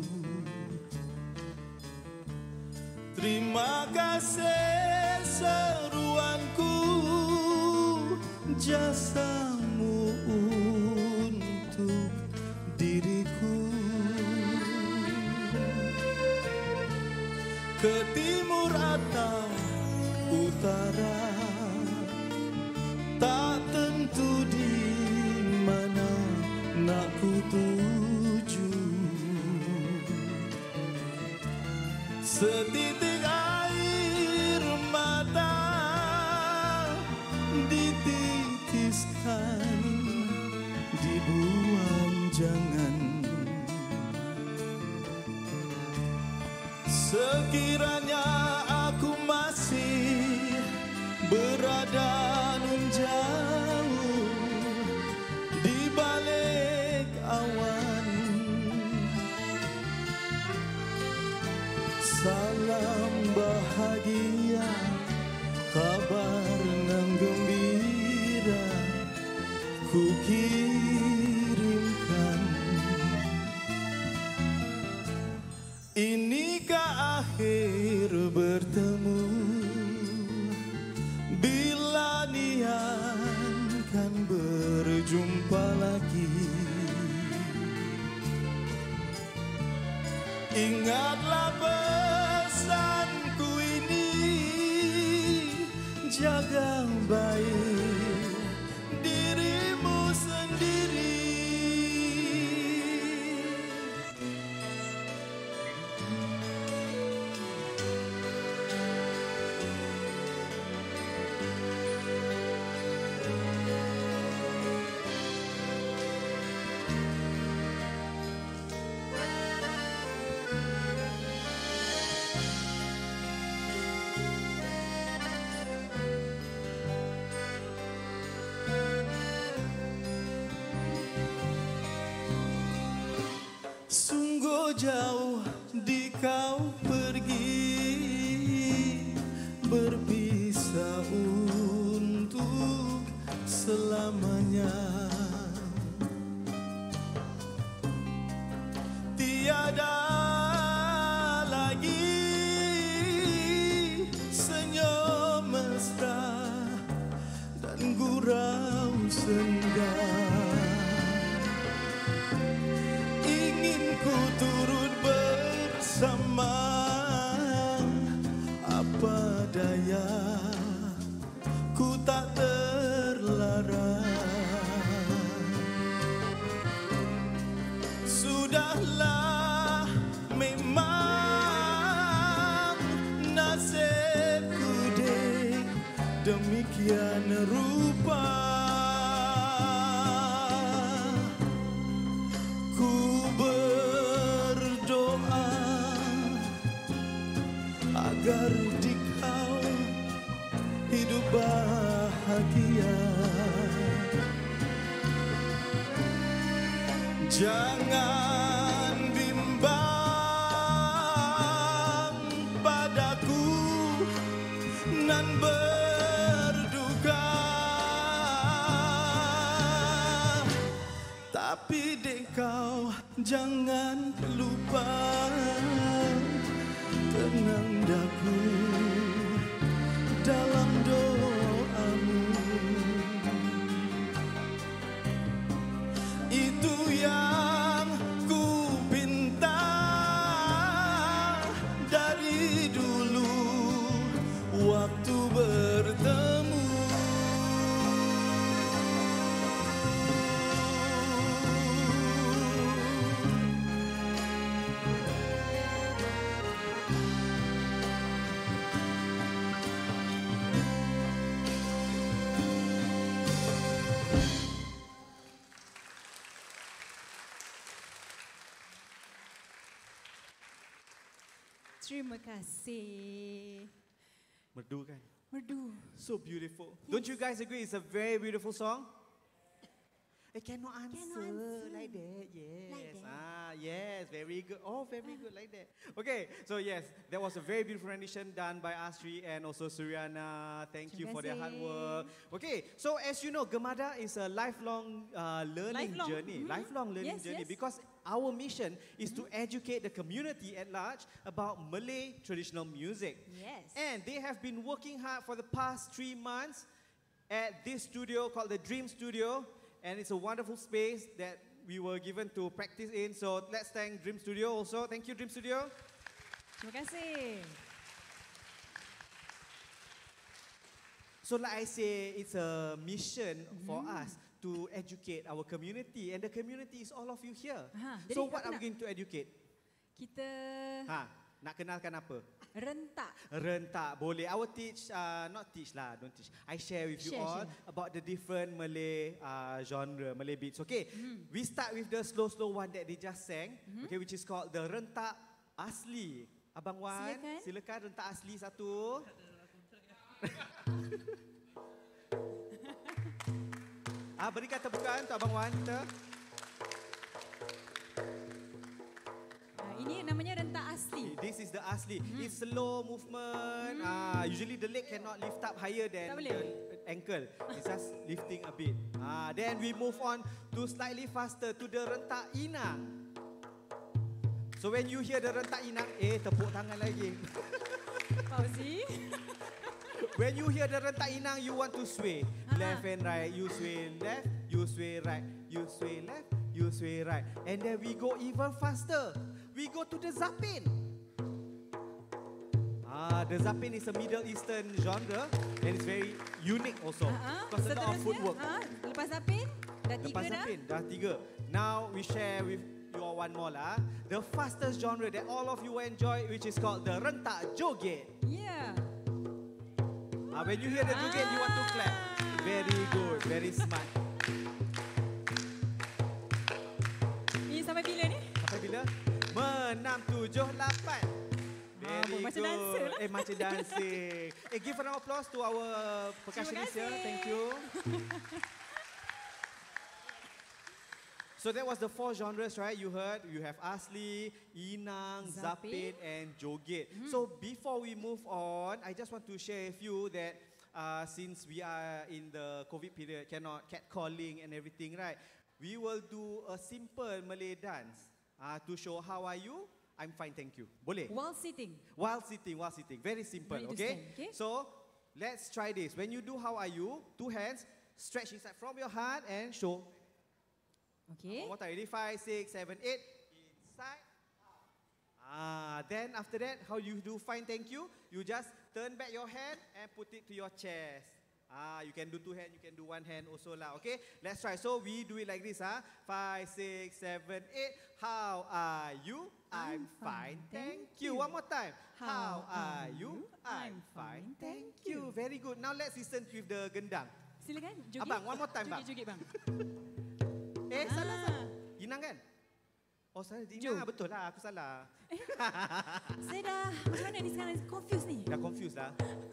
Terima kasih seruanku, jasamu untuk diriku. Ke timur atau utara, tak tentu di mana nak ku tuju. Setitik air mata dititiskan, dibuang jangan. Sekiranya aku masih berada nun jauh di balik awan, salam bahagia, kabar nan gembira ku kirimkan. Inikah akhir bertemu, bila niat kan berjumpa lagi. Ingatlah pesanku ini, jaga baik dirimu sendiri. Sungguh jauh di kau pergi, berpisah untuk selamanya. Tiada lagi senyum mesra dan gurau senja. Ingin ku turut bersama, apa daya ku tak terlarang. Sudahlah, memang nasibku dek demikian rupa. Agar di kau hidup bahagia. Jangan bimbang padaku nan berduka, tapi dek kau jangan lupa tenang daku dalam doamu. Itu yang ku pinta dari dulu waktu bertemu.
Terima kasih.
Merdu kan?
Merdu.
So beautiful. Don't you guys agree it's a very beautiful song? I cannot answer,
Cannot answer.
like that. Yes.
Like that.
Ah, yes. Very good. Oh, very good like that. Okay. So yes, that was a very beautiful rendition done by Astri and also Suryana. Thank you
Terima
for their hard
kasih.
work. Okay. So as you know, Gemada is a lifelong uh, learning
Lifelong.
journey.
Mhm.
Lifelong learning
Yes,
journey
yes.
because our mission is to educate the community at large about Malay traditional music.
Yes.
And they have been working hard for the past three months at this studio called the Dream Studio. And it's a wonderful space that we were given to practice in. So let's thank Dream Studio also. Thank you, Dream Studio.
Terima kasih.
So like I say, it's a mission for us to educate our community. And the community is all of you here.
Aha,
So
jadi
what
apa
are we
nak-
going to educate?
Kita
Ha, nak kenalkan apa?
rentak.
Rentak, boleh. I will teach, uh, not teach lah, don't teach. I share with you
Share,
all
share.
about the different Malay uh, genre, Malay beats. Okay,
Mm-hmm.
we start with the slow, slow one that they just sang. Okay, which is called the rentak asli. Abang Wan,
Silakan.
silakan rentak asli satu. ah, berikan tepukan untuk Abang Wan. Kita.
Ah, ini namanya rentak asli.
This is the asli.
Hmm.
It's slow movement. Ah, usually the leg cannot lift up higher than
Tak boleh.
the ankle. It's just lifting a bit. Ah, then we move on to slightly faster to the rentak inang. So when you hear the rentak inang, eh tepuk tangan lagi.
Fauzi.
When you hear the rentak inang, you want to sway.
Ah.
Left and right, you sway left, you sway right, you sway left, you sway right. And then we go even faster. we go to the Zapin. Ah, the Zapin is a Middle Eastern genre and it's very unique also.
Ha,
Because a lot of
seterusnya,
footwork.
ha, lepas Zapin, dah tiga
Lepas
dah.
Zapin, dah tiga. Now we share with you all one more lah. The fastest genre that all of you enjoy, which is called the rentak joget.
Yeah.
Ah, when you hear the joget, you want to clap. Very good, very smart.
Ini sampai bila ni?
Sampai bila? Menam, tujuh, lapan. Very
macam
good.
dancer lah.
Eh, macam dancing. Eh, give a round of applause to our percussionist here.
kasih.
Thank you. So that was the four genres, right? You heard, you have Asli, Inang, Zapin,
Zapin.
and Joget.
Mm-hmm.
So before we move on, I just want to share with you that uh, since we are in the COVID period, cannot catcalling and everything, right? We will do a simple Malay dance uh, to show how are you? I'm fine, thank you. Boleh?
While sitting.
While sitting, while sitting. Very simple,
No need to
okay?
stand, okay?
So let's try this. When you do how are you, two hands, stretch inside from your heart and show.
Okay.
One more time. Ready? Five, six, seven, eight. Inside. Ah, then after that, how you do fine, thank you. You just turn back your hand and put it to your chest. Ah, you can do two hands, you can do one hand also lah. Okay, let's try. So we do it like this. Ah, five, six, seven, eight. How are you? I'm fine, thank you. One more time. How are you? I'm fine, thank you. Very good. Now let's listen with the gendang.
Silakan, joget.
Abang, one more time, bang.
Joget-joget, bang.
Eh,
Ah.
salah, salah. Inang kan? Oh, salah. Inang,
Jo.
betul lah. Aku salah.
Saya dah, macam mana ni sekarang? Confused ni.
Dah confused lah.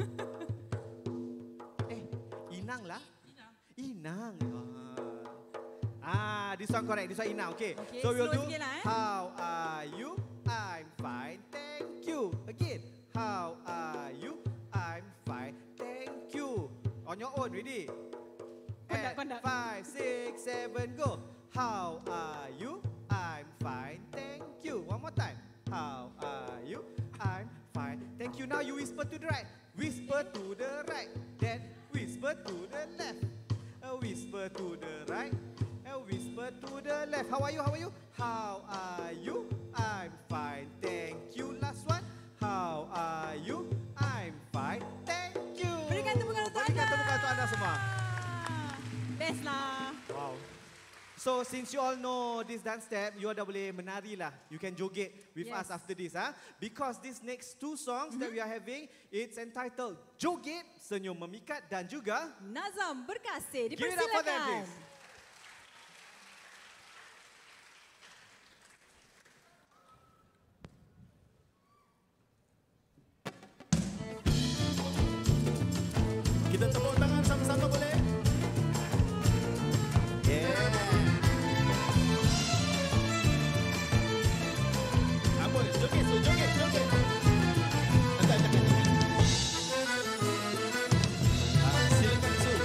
eh, Inang lah. Inang. Ah. ah, this one correct. This one Inang. Okay.
Okay,
So we'll
slow
do.
sikit lah, eh.
How are you? I'm fine. Thank you. Again. How are you? I'm fine. Thank you. On your own. Ready?
Kondak,
And
kondak.
Five, six, seven, go. How are you? I'm fine. Thank you. One more time. How are you? I'm fine. Thank you. Now you whisper to the right. Whisper to the right. Then whisper to the left. A whisper to the right. A whisper to the left. How are you? How are you? How are you? I'm fine. Thank you. Last one. How are you? I'm fine. Thank you.
Berikan tepukan untuk
Berikan
anda.
tepukan untuk anda semua.
Best lah.
Wow. So since you all know this dance step, you all dah boleh menari lah. You can joget with
Yes.
us after this, ah. Because these next two songs that we are having, it's entitled Joget, Senyum Memikat dan juga
Nazam Berkasih,
Give it up for them,
dipersilakan.
please.
Kita tepuk tangan sama-sama boleh? Yeah. Ambul, joget, so joget, joget. Angkat, angkat, angkat. Ah, silakan, Su.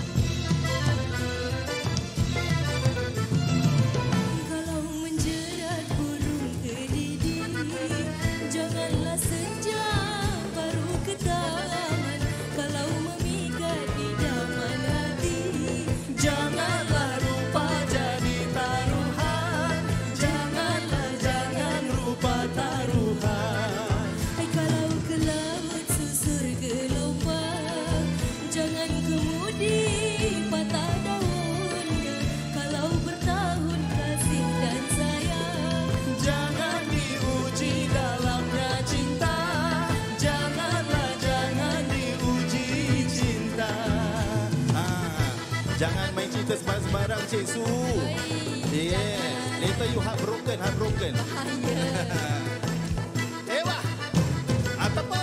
Kalau menjerat burung kedidi, janganlah senja baru ke taman. Kalau memikat idaman hati, janganlah rupa jadi taruhan. Janganlah, jangan rupa taruhan. Hai, kalau ke laut susur gelombang, jangan kemudi patah daunnya. Kalau bertahun kasih dan sayang, jangan diuji dalamnya cinta. Janganlah, jangan diuji cinta.
Ah, jangan main cerita sembarang-sembarang, Cik Su. Yes. Later you heartbroken, heartbroken.
Bahaya.
Eh, wah. Atapo.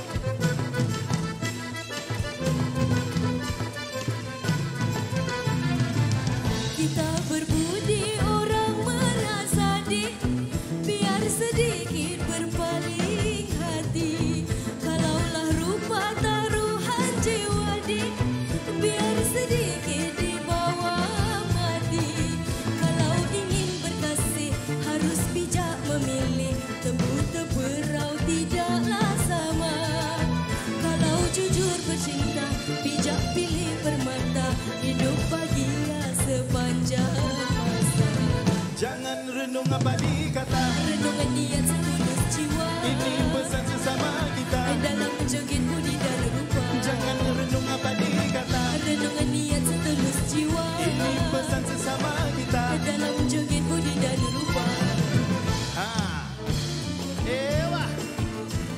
Kita berbudi orang merasa dik, biar sedikit berpaling hati. Kalaulah rupa taruhan jiwa dik, biar sedikit dibawa mati. Kalau ingin berkasih harus bijak memilih, tebu teberau tidaklah sama. Kalau jujur bercinta, bijak pilih permata, hidup bahagia sepanjang masa.
Jangan renung apa dikata.
Renungan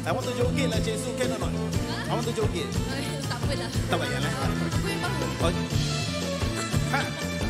I want to joget lah Cik Su, can or not? I want to joget.
Eh, tak apalah.
Tak payah lah.
Aku yang mahu.
Oh. Ha.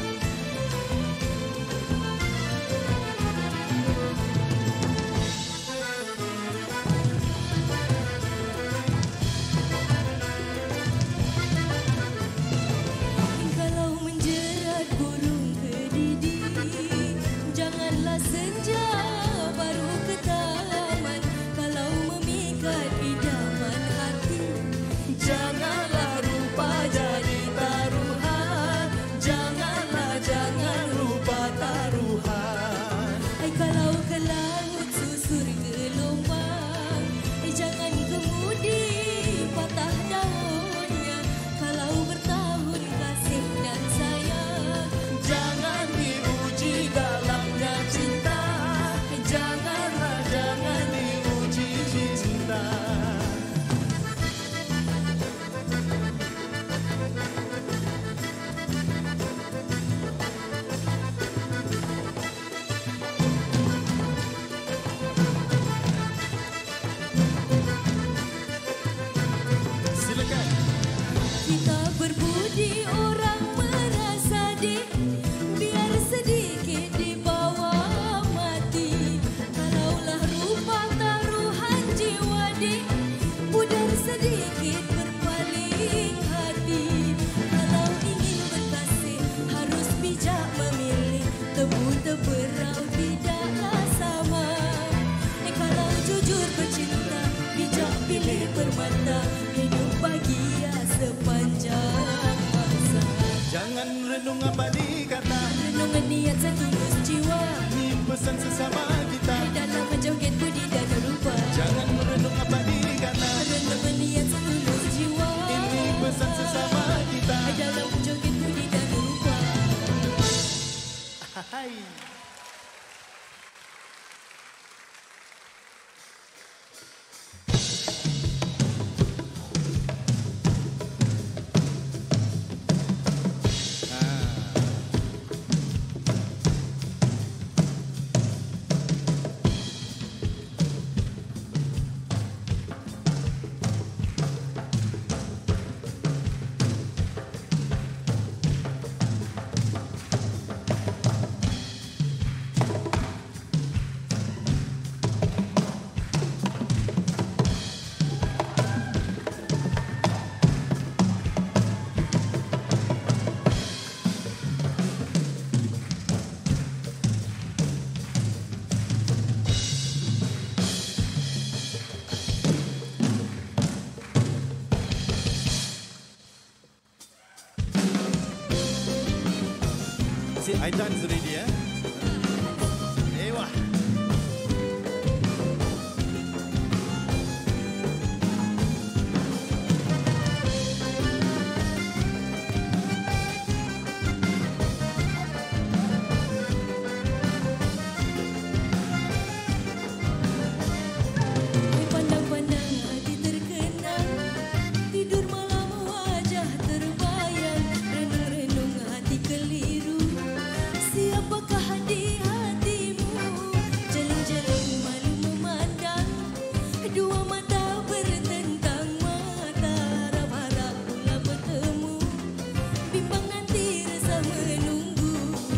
Kalau menjerat burung kedidi, janganlah senja baru ke taman. Kalau memikat idaman hati, janganlah rupa jadi taruhan. Janganlah, jangan lupa taruhan. Ay, kalau ke laut susur gelombang, ay, jangan kemudi patah daunnya. Kalau bertahun kasih dan sayang, jangan diuji dalamnya cinta. Janganlah, jangan diuji cinta.
Silakan.
Kita berbudi orang merasa dik, biar sedikit di bawah mati. Kalaulah rupa taruhan jiwa dik, pudar sedikit berpaling hati. Kalau ingin berkasih harus bijak memilih, tebu teberau tidaklah sama. Eh, kalau jujur bercinta, bijak pilih permata, hidup bahagia sepanjang masa.
Jangan renung abadi kata,
Renungan niat setulus jiwa,
ni pesan sesama kita.
dalam menjoget budi dan rupa.
Jangan renung abadi kata,
Renungan niat setulus jiwa,
ini pesan sesama kita.
dalam menjoget budi dan rupa.
Hai. See, I dance already, eh? Ewah.
Pandang-pandang hati terkenang, tidur malam wajah terbayang, renung-renung hati keliru. Siapakah di hatimu? Jeling-jeling malu memandang, dua mata bertentang mata, harap-harap pula bertemu, bimbang nanti resah menunggu.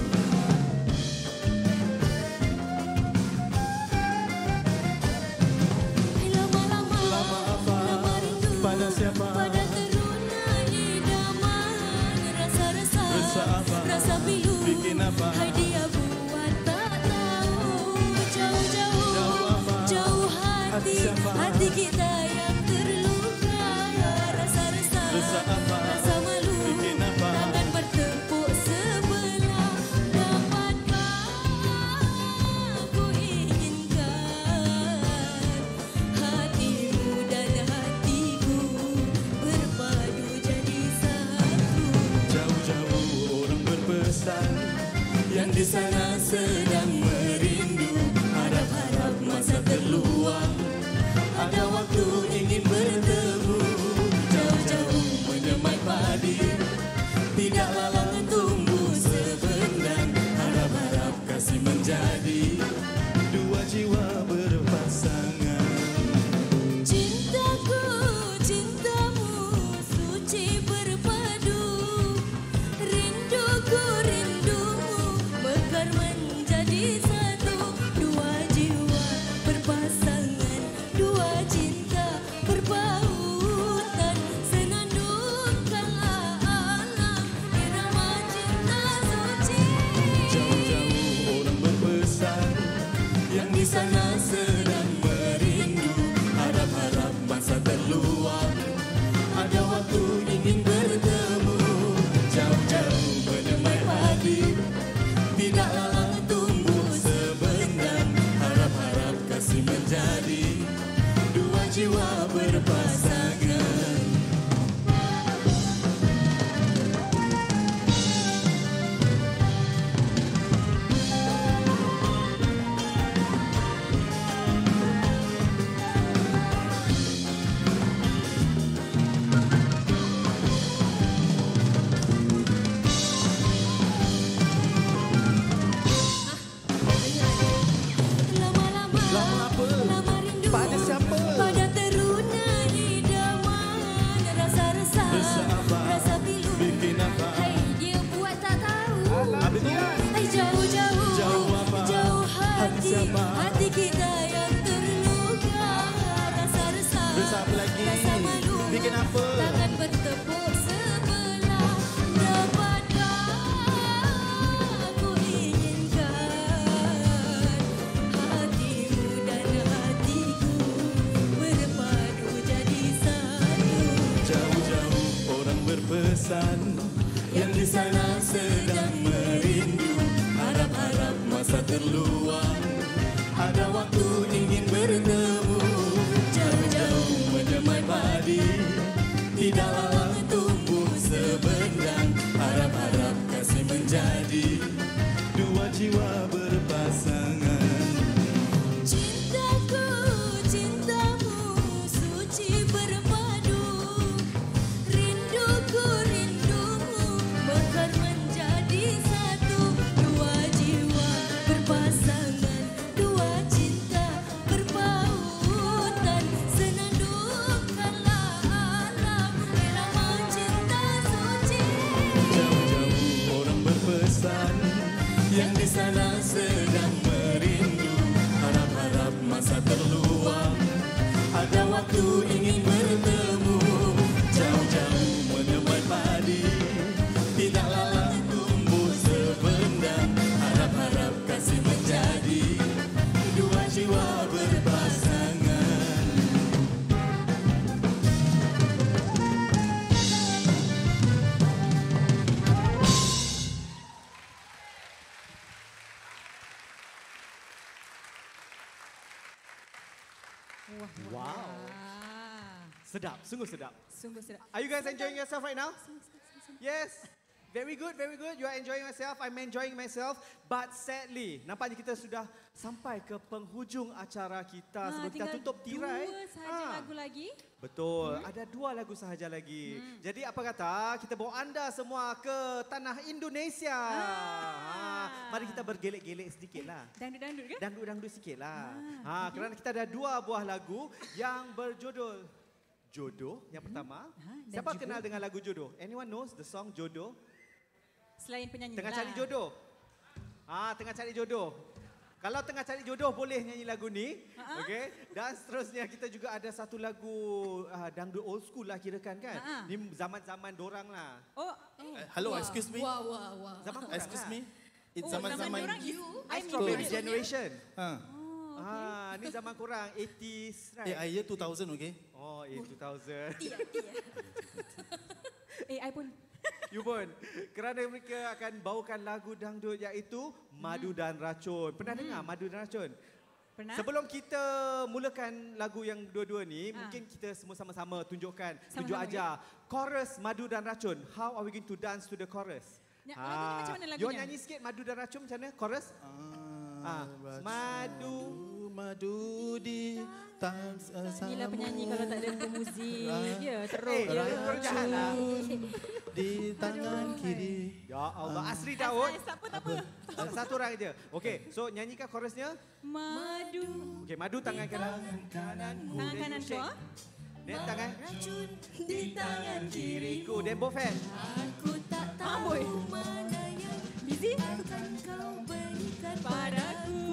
Lama-lama,
Lama apa?
lama rindu
Pada siapa?
pada teruna idaman, rasa resah,
Resah apa?
rasa pilu,
Bikin apa?
hai dia buat tak tahu. Jauh-jauh,
Jauh apa?
jauh hati,
Hati siapa?
hati kita yang terluka, rasa resah,
Resah apa?
rasa malu,
Bikin apa?
tangan bertepuk sebelah. Dapatkah aku inginkan hatimu dan hatiku berpadu jadi satu.
Jauh-jauh orang berpesan, yang di sana sedang merindu.
Harap-harap masa terluang,
Ada waktu ingin
jiwa berpasangan. Hati kita yang terluka, rasa resah, rasa malu,
bikin apa?
Tangan bertepuk sebelah. Dapatkah aku inginkan hatimu dan hatiku berpadu jadi satu.
Jauh-jauh orang berpesan yang di sana sedang merindu, harap-harap masa terluang, ada waktu ingin bertemu. Jauh-jauh menyemai padi, tidak lama tumbuh sebendang, harap-harap kasih menjadi dua jiwa berpasangan.
Cintaku, cintamu suci berpadu, rinduku, rindumu mekar menjadi satu. Dua jiwa berpasangan, dua cinta berpautan, senandungkanlah alam irama cinta suci.
Jauh-jauh orang berpesan yang di sana sedang merindu, harap-harap masa terluang, ada waktu ingin bertemu. Jauh-jauh menyemai padi, tidak lalang tumbuh sebendang, harap-harap kasih menjadi dua jiwa berpasangan.
Wow. Sedap, sungguh sedap.
Sungguh sedap.
Are you guys enjoying yourself right now? Yes. Very good, very good. You are enjoying yourself. I'm enjoying myself. But sadly, nampaknya kita sudah sampai ke penghujung acara kita. Sebelum kita tutup tirai.
Dua sahaja
Ah.
lagu lagi.
Betul, hmm. ada dua lagu sahaja lagi. Hmm. Jadi apa kata kita bawa anda semua ke tanah Indonesia. Ah. Ha, mari kita bergelek-gelek sedikit lah.
Dangdut-dangdut ke?
Dangdut-dangdut sikit lah.
Ah,
Ha, okay. Kerana kita ada dua buah lagu yang berjudul Jodoh yang pertama.
Ha, dan
Siapa
juga-
kenal dengan lagu Jodoh? Anyone knows the song Jodoh?
Selain penyanyi
Tengah
lah.
cari jodoh. Ah, tengah cari jodoh. Kalau tengah cari jodoh boleh nyanyi lagu ni.
Ha-ha.
Okey. Dan seterusnya kita juga ada satu lagu uh, dangdut old school lah kirakan kan.
Ha-ha.
Ni zaman-zaman dorang lah.
Oh,
Uh, hello, excuse me.
Wah, wah, wah.
Zaman korang
Excuse
lah.
me. It's
oh,
zaman-zaman
orang is I'm
Strawberry
in
Generation.
Ha.
Oh, okay.
Ah, ni zaman korang eighties
Eh,
right?
year two thousand, okay?
Oh, eh two thousand.
Tia, tia.
Eh, I pun.
You pun. Kerana mereka akan bawakan lagu dangdut iaitu Madu dan Racun. Pernah dengar Madu dan Racun?
Pernah?
Sebelum kita mulakan lagu yang dua-dua ni,
Ah.
mungkin kita semua sama-sama tunjukkan,
Sama-sama,
tunjuk ajar chorus Madu dan Racun. How are we going to dance to the chorus?
Ya, lagunya macam mana
You
lagunya?
nyanyi sikit Madu dan Racun macam mana? Chorus? Ah, madu.
Madu di tangan
Gila penyanyi kalau tak ada pemuzik. Ya, teruk.
Eh,
ya.
korang jahat lah.
di tangan kiri.
Ya Allah, Asri Daud.
Ais, tak apa, tak apa.
Satu orang je. Okey, so nyanyikan chorusnya.
Madu.
Okey, madu tangan kanan. Kanan.
Tangan kanan tu, ah.
Dan tangan
Racun di tangan
kiriku. Dan both hand.
Aku tak tahu
Amboi.
mana yang
Busy?
akan kau berikan
Padaku.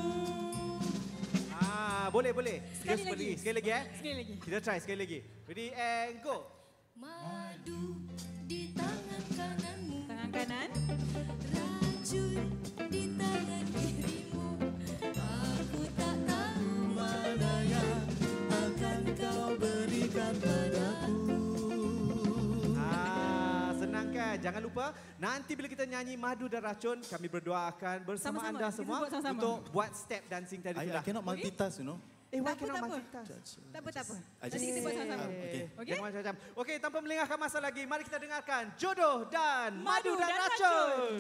Ah, boleh, boleh.
Sekali
Just
lagi.
pergi. Sekali lagi eh.
Sekali lagi.
Kita try sekali lagi. Ready and go.
Madu di tangan kananmu,
Tangan kanan.
racun di tangan kirimu. Aku tak tahu
Mana yang akan kau berikan padaku?
Ah, senang kan? Jangan lupa nanti bila kita nyanyi Madu dan Racun, kami berdoa akan bersama
Sama-sama.
anda
Kita
semua
buat sama-sama.
untuk buat step dancing tadi tu
I, I
lah.
cannot multitask, you know.
Eh, why
Tak apa,
cannot
tak apa.
multitask?
Tak apa, tak apa.
I
Nanti
just-
kita buat sama-sama.
Ah, okay.
Okey?
Jangan macam-macam. Okey, tanpa melengahkan masa lagi, mari kita dengarkan Jodoh dan Madu,
Madu
dan,
dan
Racun.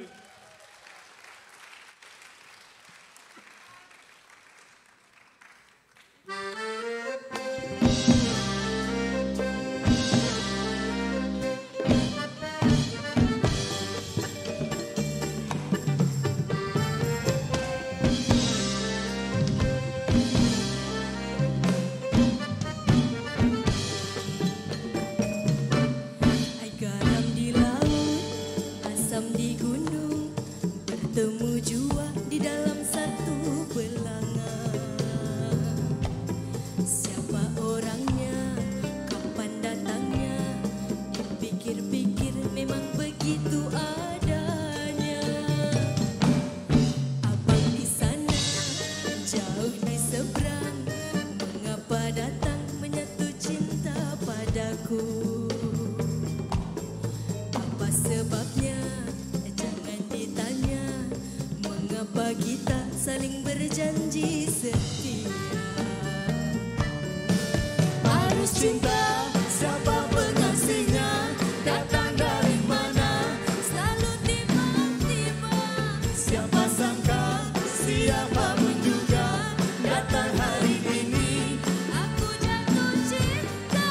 Ai garam di laut, asam di gunung, bertemu jua di dalam satu belanga. Siapa orangnya, kapan datangnya, dipikir-pikir memang begitu adanya. Abang di sana, jauh di seberang, mengapa datang menyatu cinta padaku? Apa sebabnya? Jangan ditanya. Mengapa kita saling berjanji setia? Harus cinta, siapa pengasihnya? Datang dari mana? Selalu tiba-tiba. Siapa sangka, siapa menduga? Datang hari ini, aku jatuh cinta.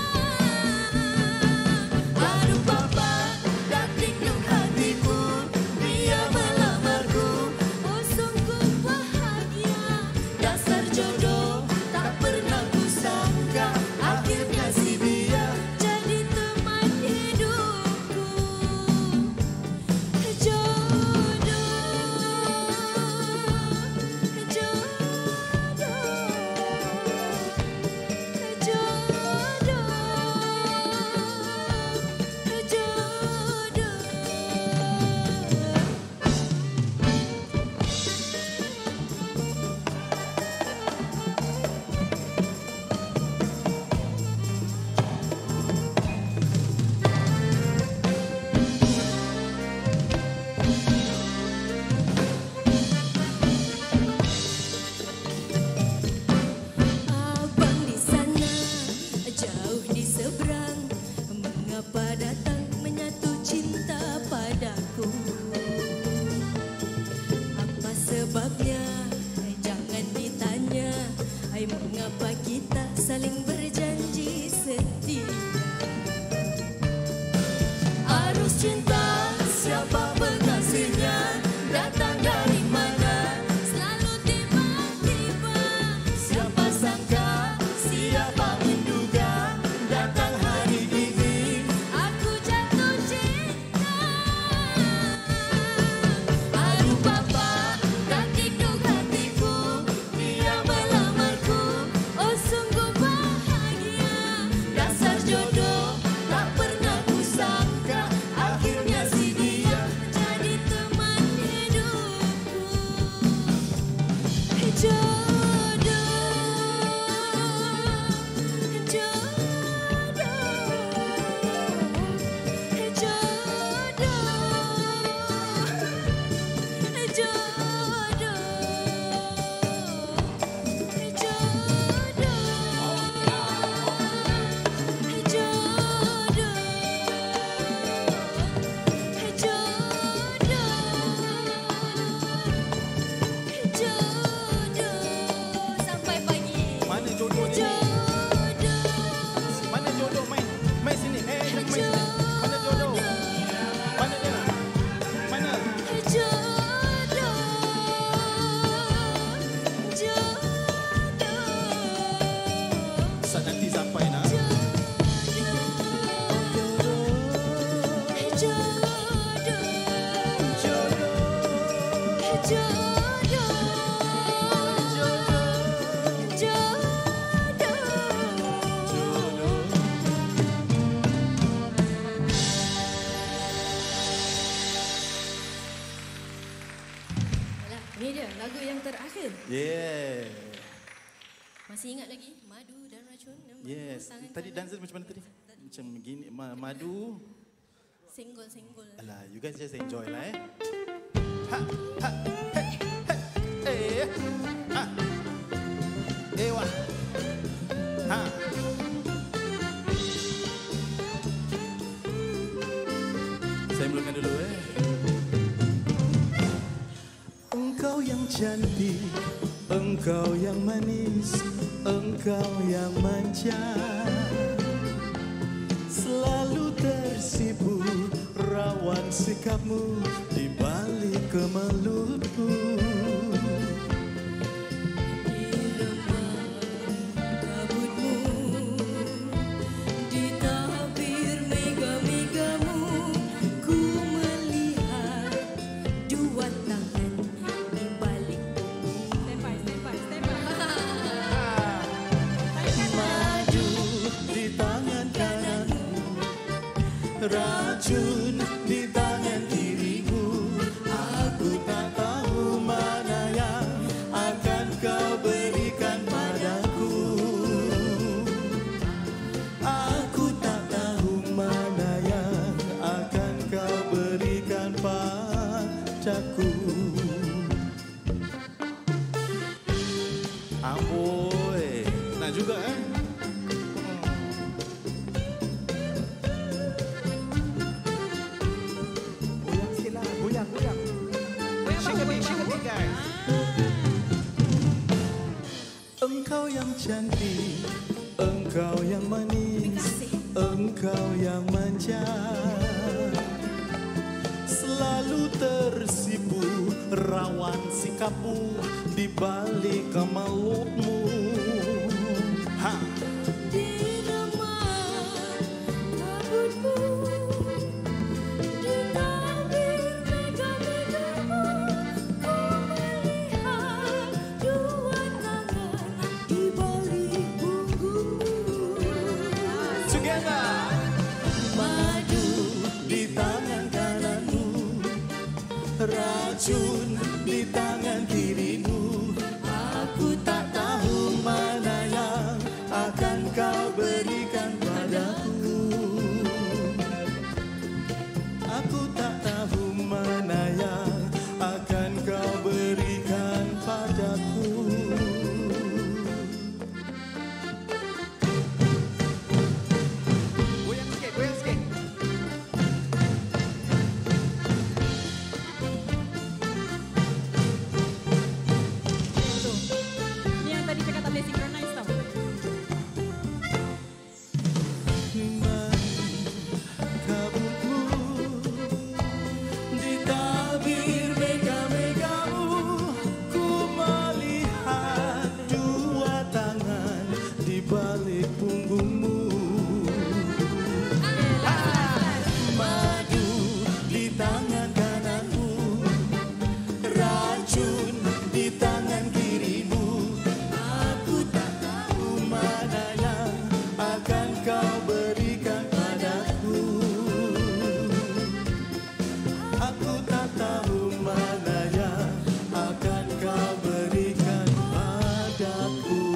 Aduh papa, dan tikung hatiku, dia melamarku. Oh sungguh bahagia, dasar jodoh tak pernah kusangka. Akhirnya si dia jadi teman hidupku. Jodoh, Abang di sana, jauh di seberang, mengapa datang menyatu cinta padaku? Apa sebabnya? Jangan ditanya. Hai, mengapa kita saling berjanji setia? Arus cinta, siapa pengasihnya? Datang dari mana? Selalu tiba-tiba. Siapa sangka, siapa menduga? Datang hari ini, aku jatuh cinta. Aduh papa, tak tikung hatiku, dia melamarku. Oh sungguh bahagia, dasar jodoh tak pernah kusangka. Akhirnya si dia jadi teman hidupku. Jodoh, jodoh, sampai pagi.
Mana jodoh ni? Mana jodoh? Main. Main sini. Eh, jangan main sini. Mana jodoh? Mana dia? Mana? Saat nanti sampai nak.
Alah, ini dia lagu yang terakhir.
Yeah.
Masih ingat lagi? Madu dan Racun. Nama
Yes.
pasangan
Tadi
kalian.
dancer macam mana tadi? Macam gini, ma- madu.
Senggol-senggol.
Alah, you guys just enjoy lah eh. Ha, ha, hey, hey, hey. Ha. Ewa. Ha. Saya mulakan dulu eh.
Engkau yang cantik, engkau yang manis, engkau yang manja, selalu tersipu rawan sikapmu di balik kemelutmu. Racun di tangan dirimu, aku tak tahu mana yang akan kau berikan padaku. Aku tak tahu mana yang akan kau berikan padaku.
Amboi, nak juga eh.
Engkau yang cantik, engkau yang manis, engkau yang manja, selalu tersipu rawan sikapmu di balik kemelutmu. Ha. Racun di tangan kirimu, aku tak tahu mana yang akan kau berikan padaku. Aku tak tahu mana yang akan kau berikan padaku.
Goyang sikit, goyang sikit.
Balik punggungmu, madu di tangan kananmu, racun di tangan kirimu. Aku tak tahu mana yang akan kau berikan padaku. Aku tak tahu mana yang akan kau berikan padaku.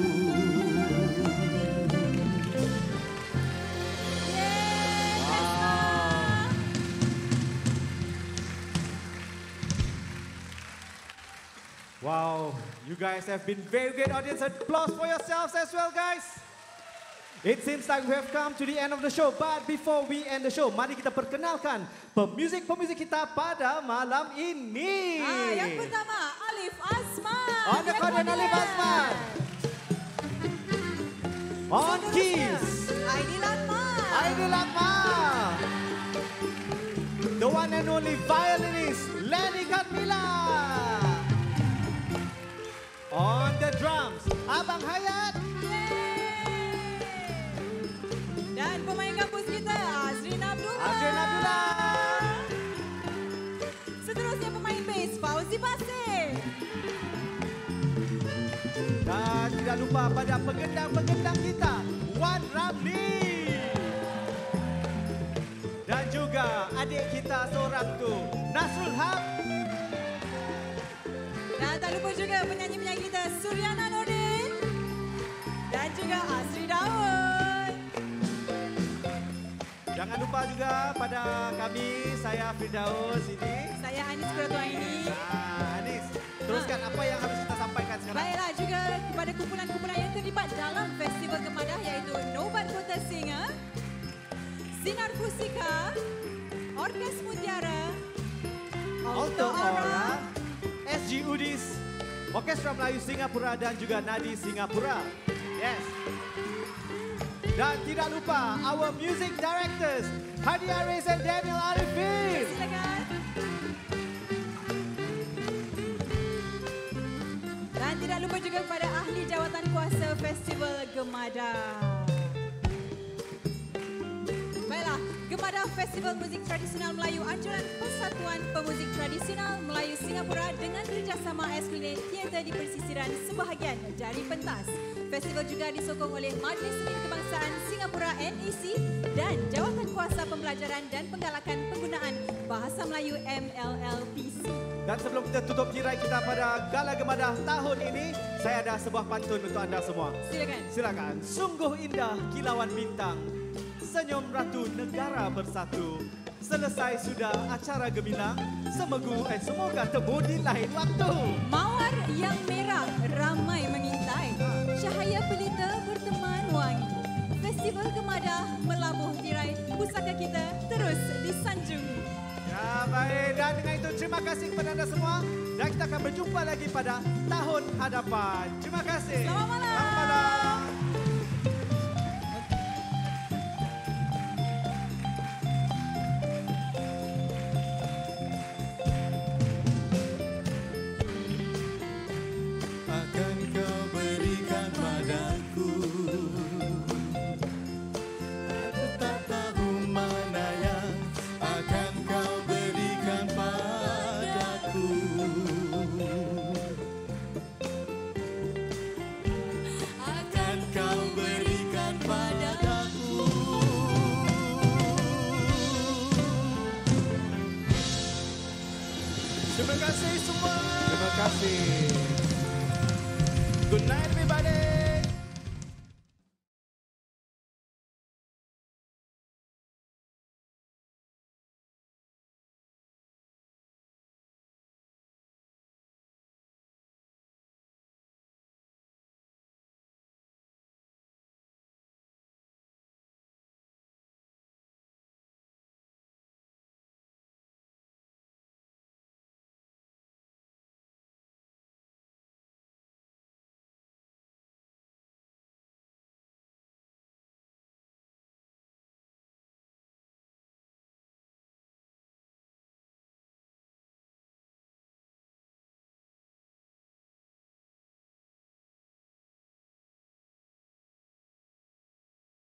Wow, you guys have been very great audience. Applause for yourselves as well, guys. It seems like we have come to the end of the show. But before we end the show, mari kita perkenalkan pemuzik-pemuzik kita pada malam ini.
Ah, yang pertama, Alif Asman.
On the corner, Alif Asman. On keys,
Aidil Atman.
Aidil Atman. The one and only violinist, Lenny Katmila. On the drums, Abang Hayat.
Dan pemain kampus kita, Azrin Abdullah.
Azrin Abdullah.
Seterusnya pemain bass, Fauzi Pasir.
Dan tidak lupa pada pengendang-pengendang kita, Wan Ramli. Dan juga adik kita seorang tu, Nasrul Haq.
Dan tak lupa juga penyanyi-penyanyi kita, Suryana Nordin. Dan juga Asri Daud.
Jangan lupa juga pada kami, saya Firdaus ini.
Saya Anis Ketua ini.
Ah, Anis, teruskan apa yang harus kita sampaikan sekarang.
Baiklah, juga juga kepada kumpulan-kumpulan yang terlibat dalam Festival Gemadah iaitu Nobat Kota Singa, Sinar Pusika, Orkes Mutiara,
Alto Aura, S G Udis, Orkestra Melayu Singapura dan juga Nadi Singapura. Yes. Dan tidak lupa our music directors, Hadi Aris and Daniel Arifin.
Silakan. Dan tidak lupa juga kepada ahli jawatan kuasa Festival Gemadah. Baiklah, Gemadah Festival Muzik Tradisional Melayu anjuran Persatuan Pemuzik Tradisional Melayu Singapura dengan kerjasama Esplanade Theatre di Persisiran sebahagian dari pentas. Festival juga disokong oleh Majlis Seni Kebangsaan Singapura N E C dan Jawatan Kuasa Pembelajaran dan Penggalakan Penggunaan Bahasa Melayu M L L P C.
Dan sebelum kita tutup tirai kita pada Gala Gemadah tahun ini, saya ada sebuah pantun untuk anda semua.
Silakan.
Silakan. Sungguh indah kilauan bintang, senyum ratu negara bersatu. Selesai sudah acara gemilang, semegu eh semoga temu di lain waktu.
Mawar yang merah ramai mengintai, cahaya pelita berteman wangi. Festival Gemadah melabuh tirai, pusaka kita terus disanjungi.
Ya baik, dan dengan itu terima kasih kepada anda semua dan kita akan berjumpa lagi pada tahun hadapan. Terima kasih.
Selamat malam.
Selamat malam.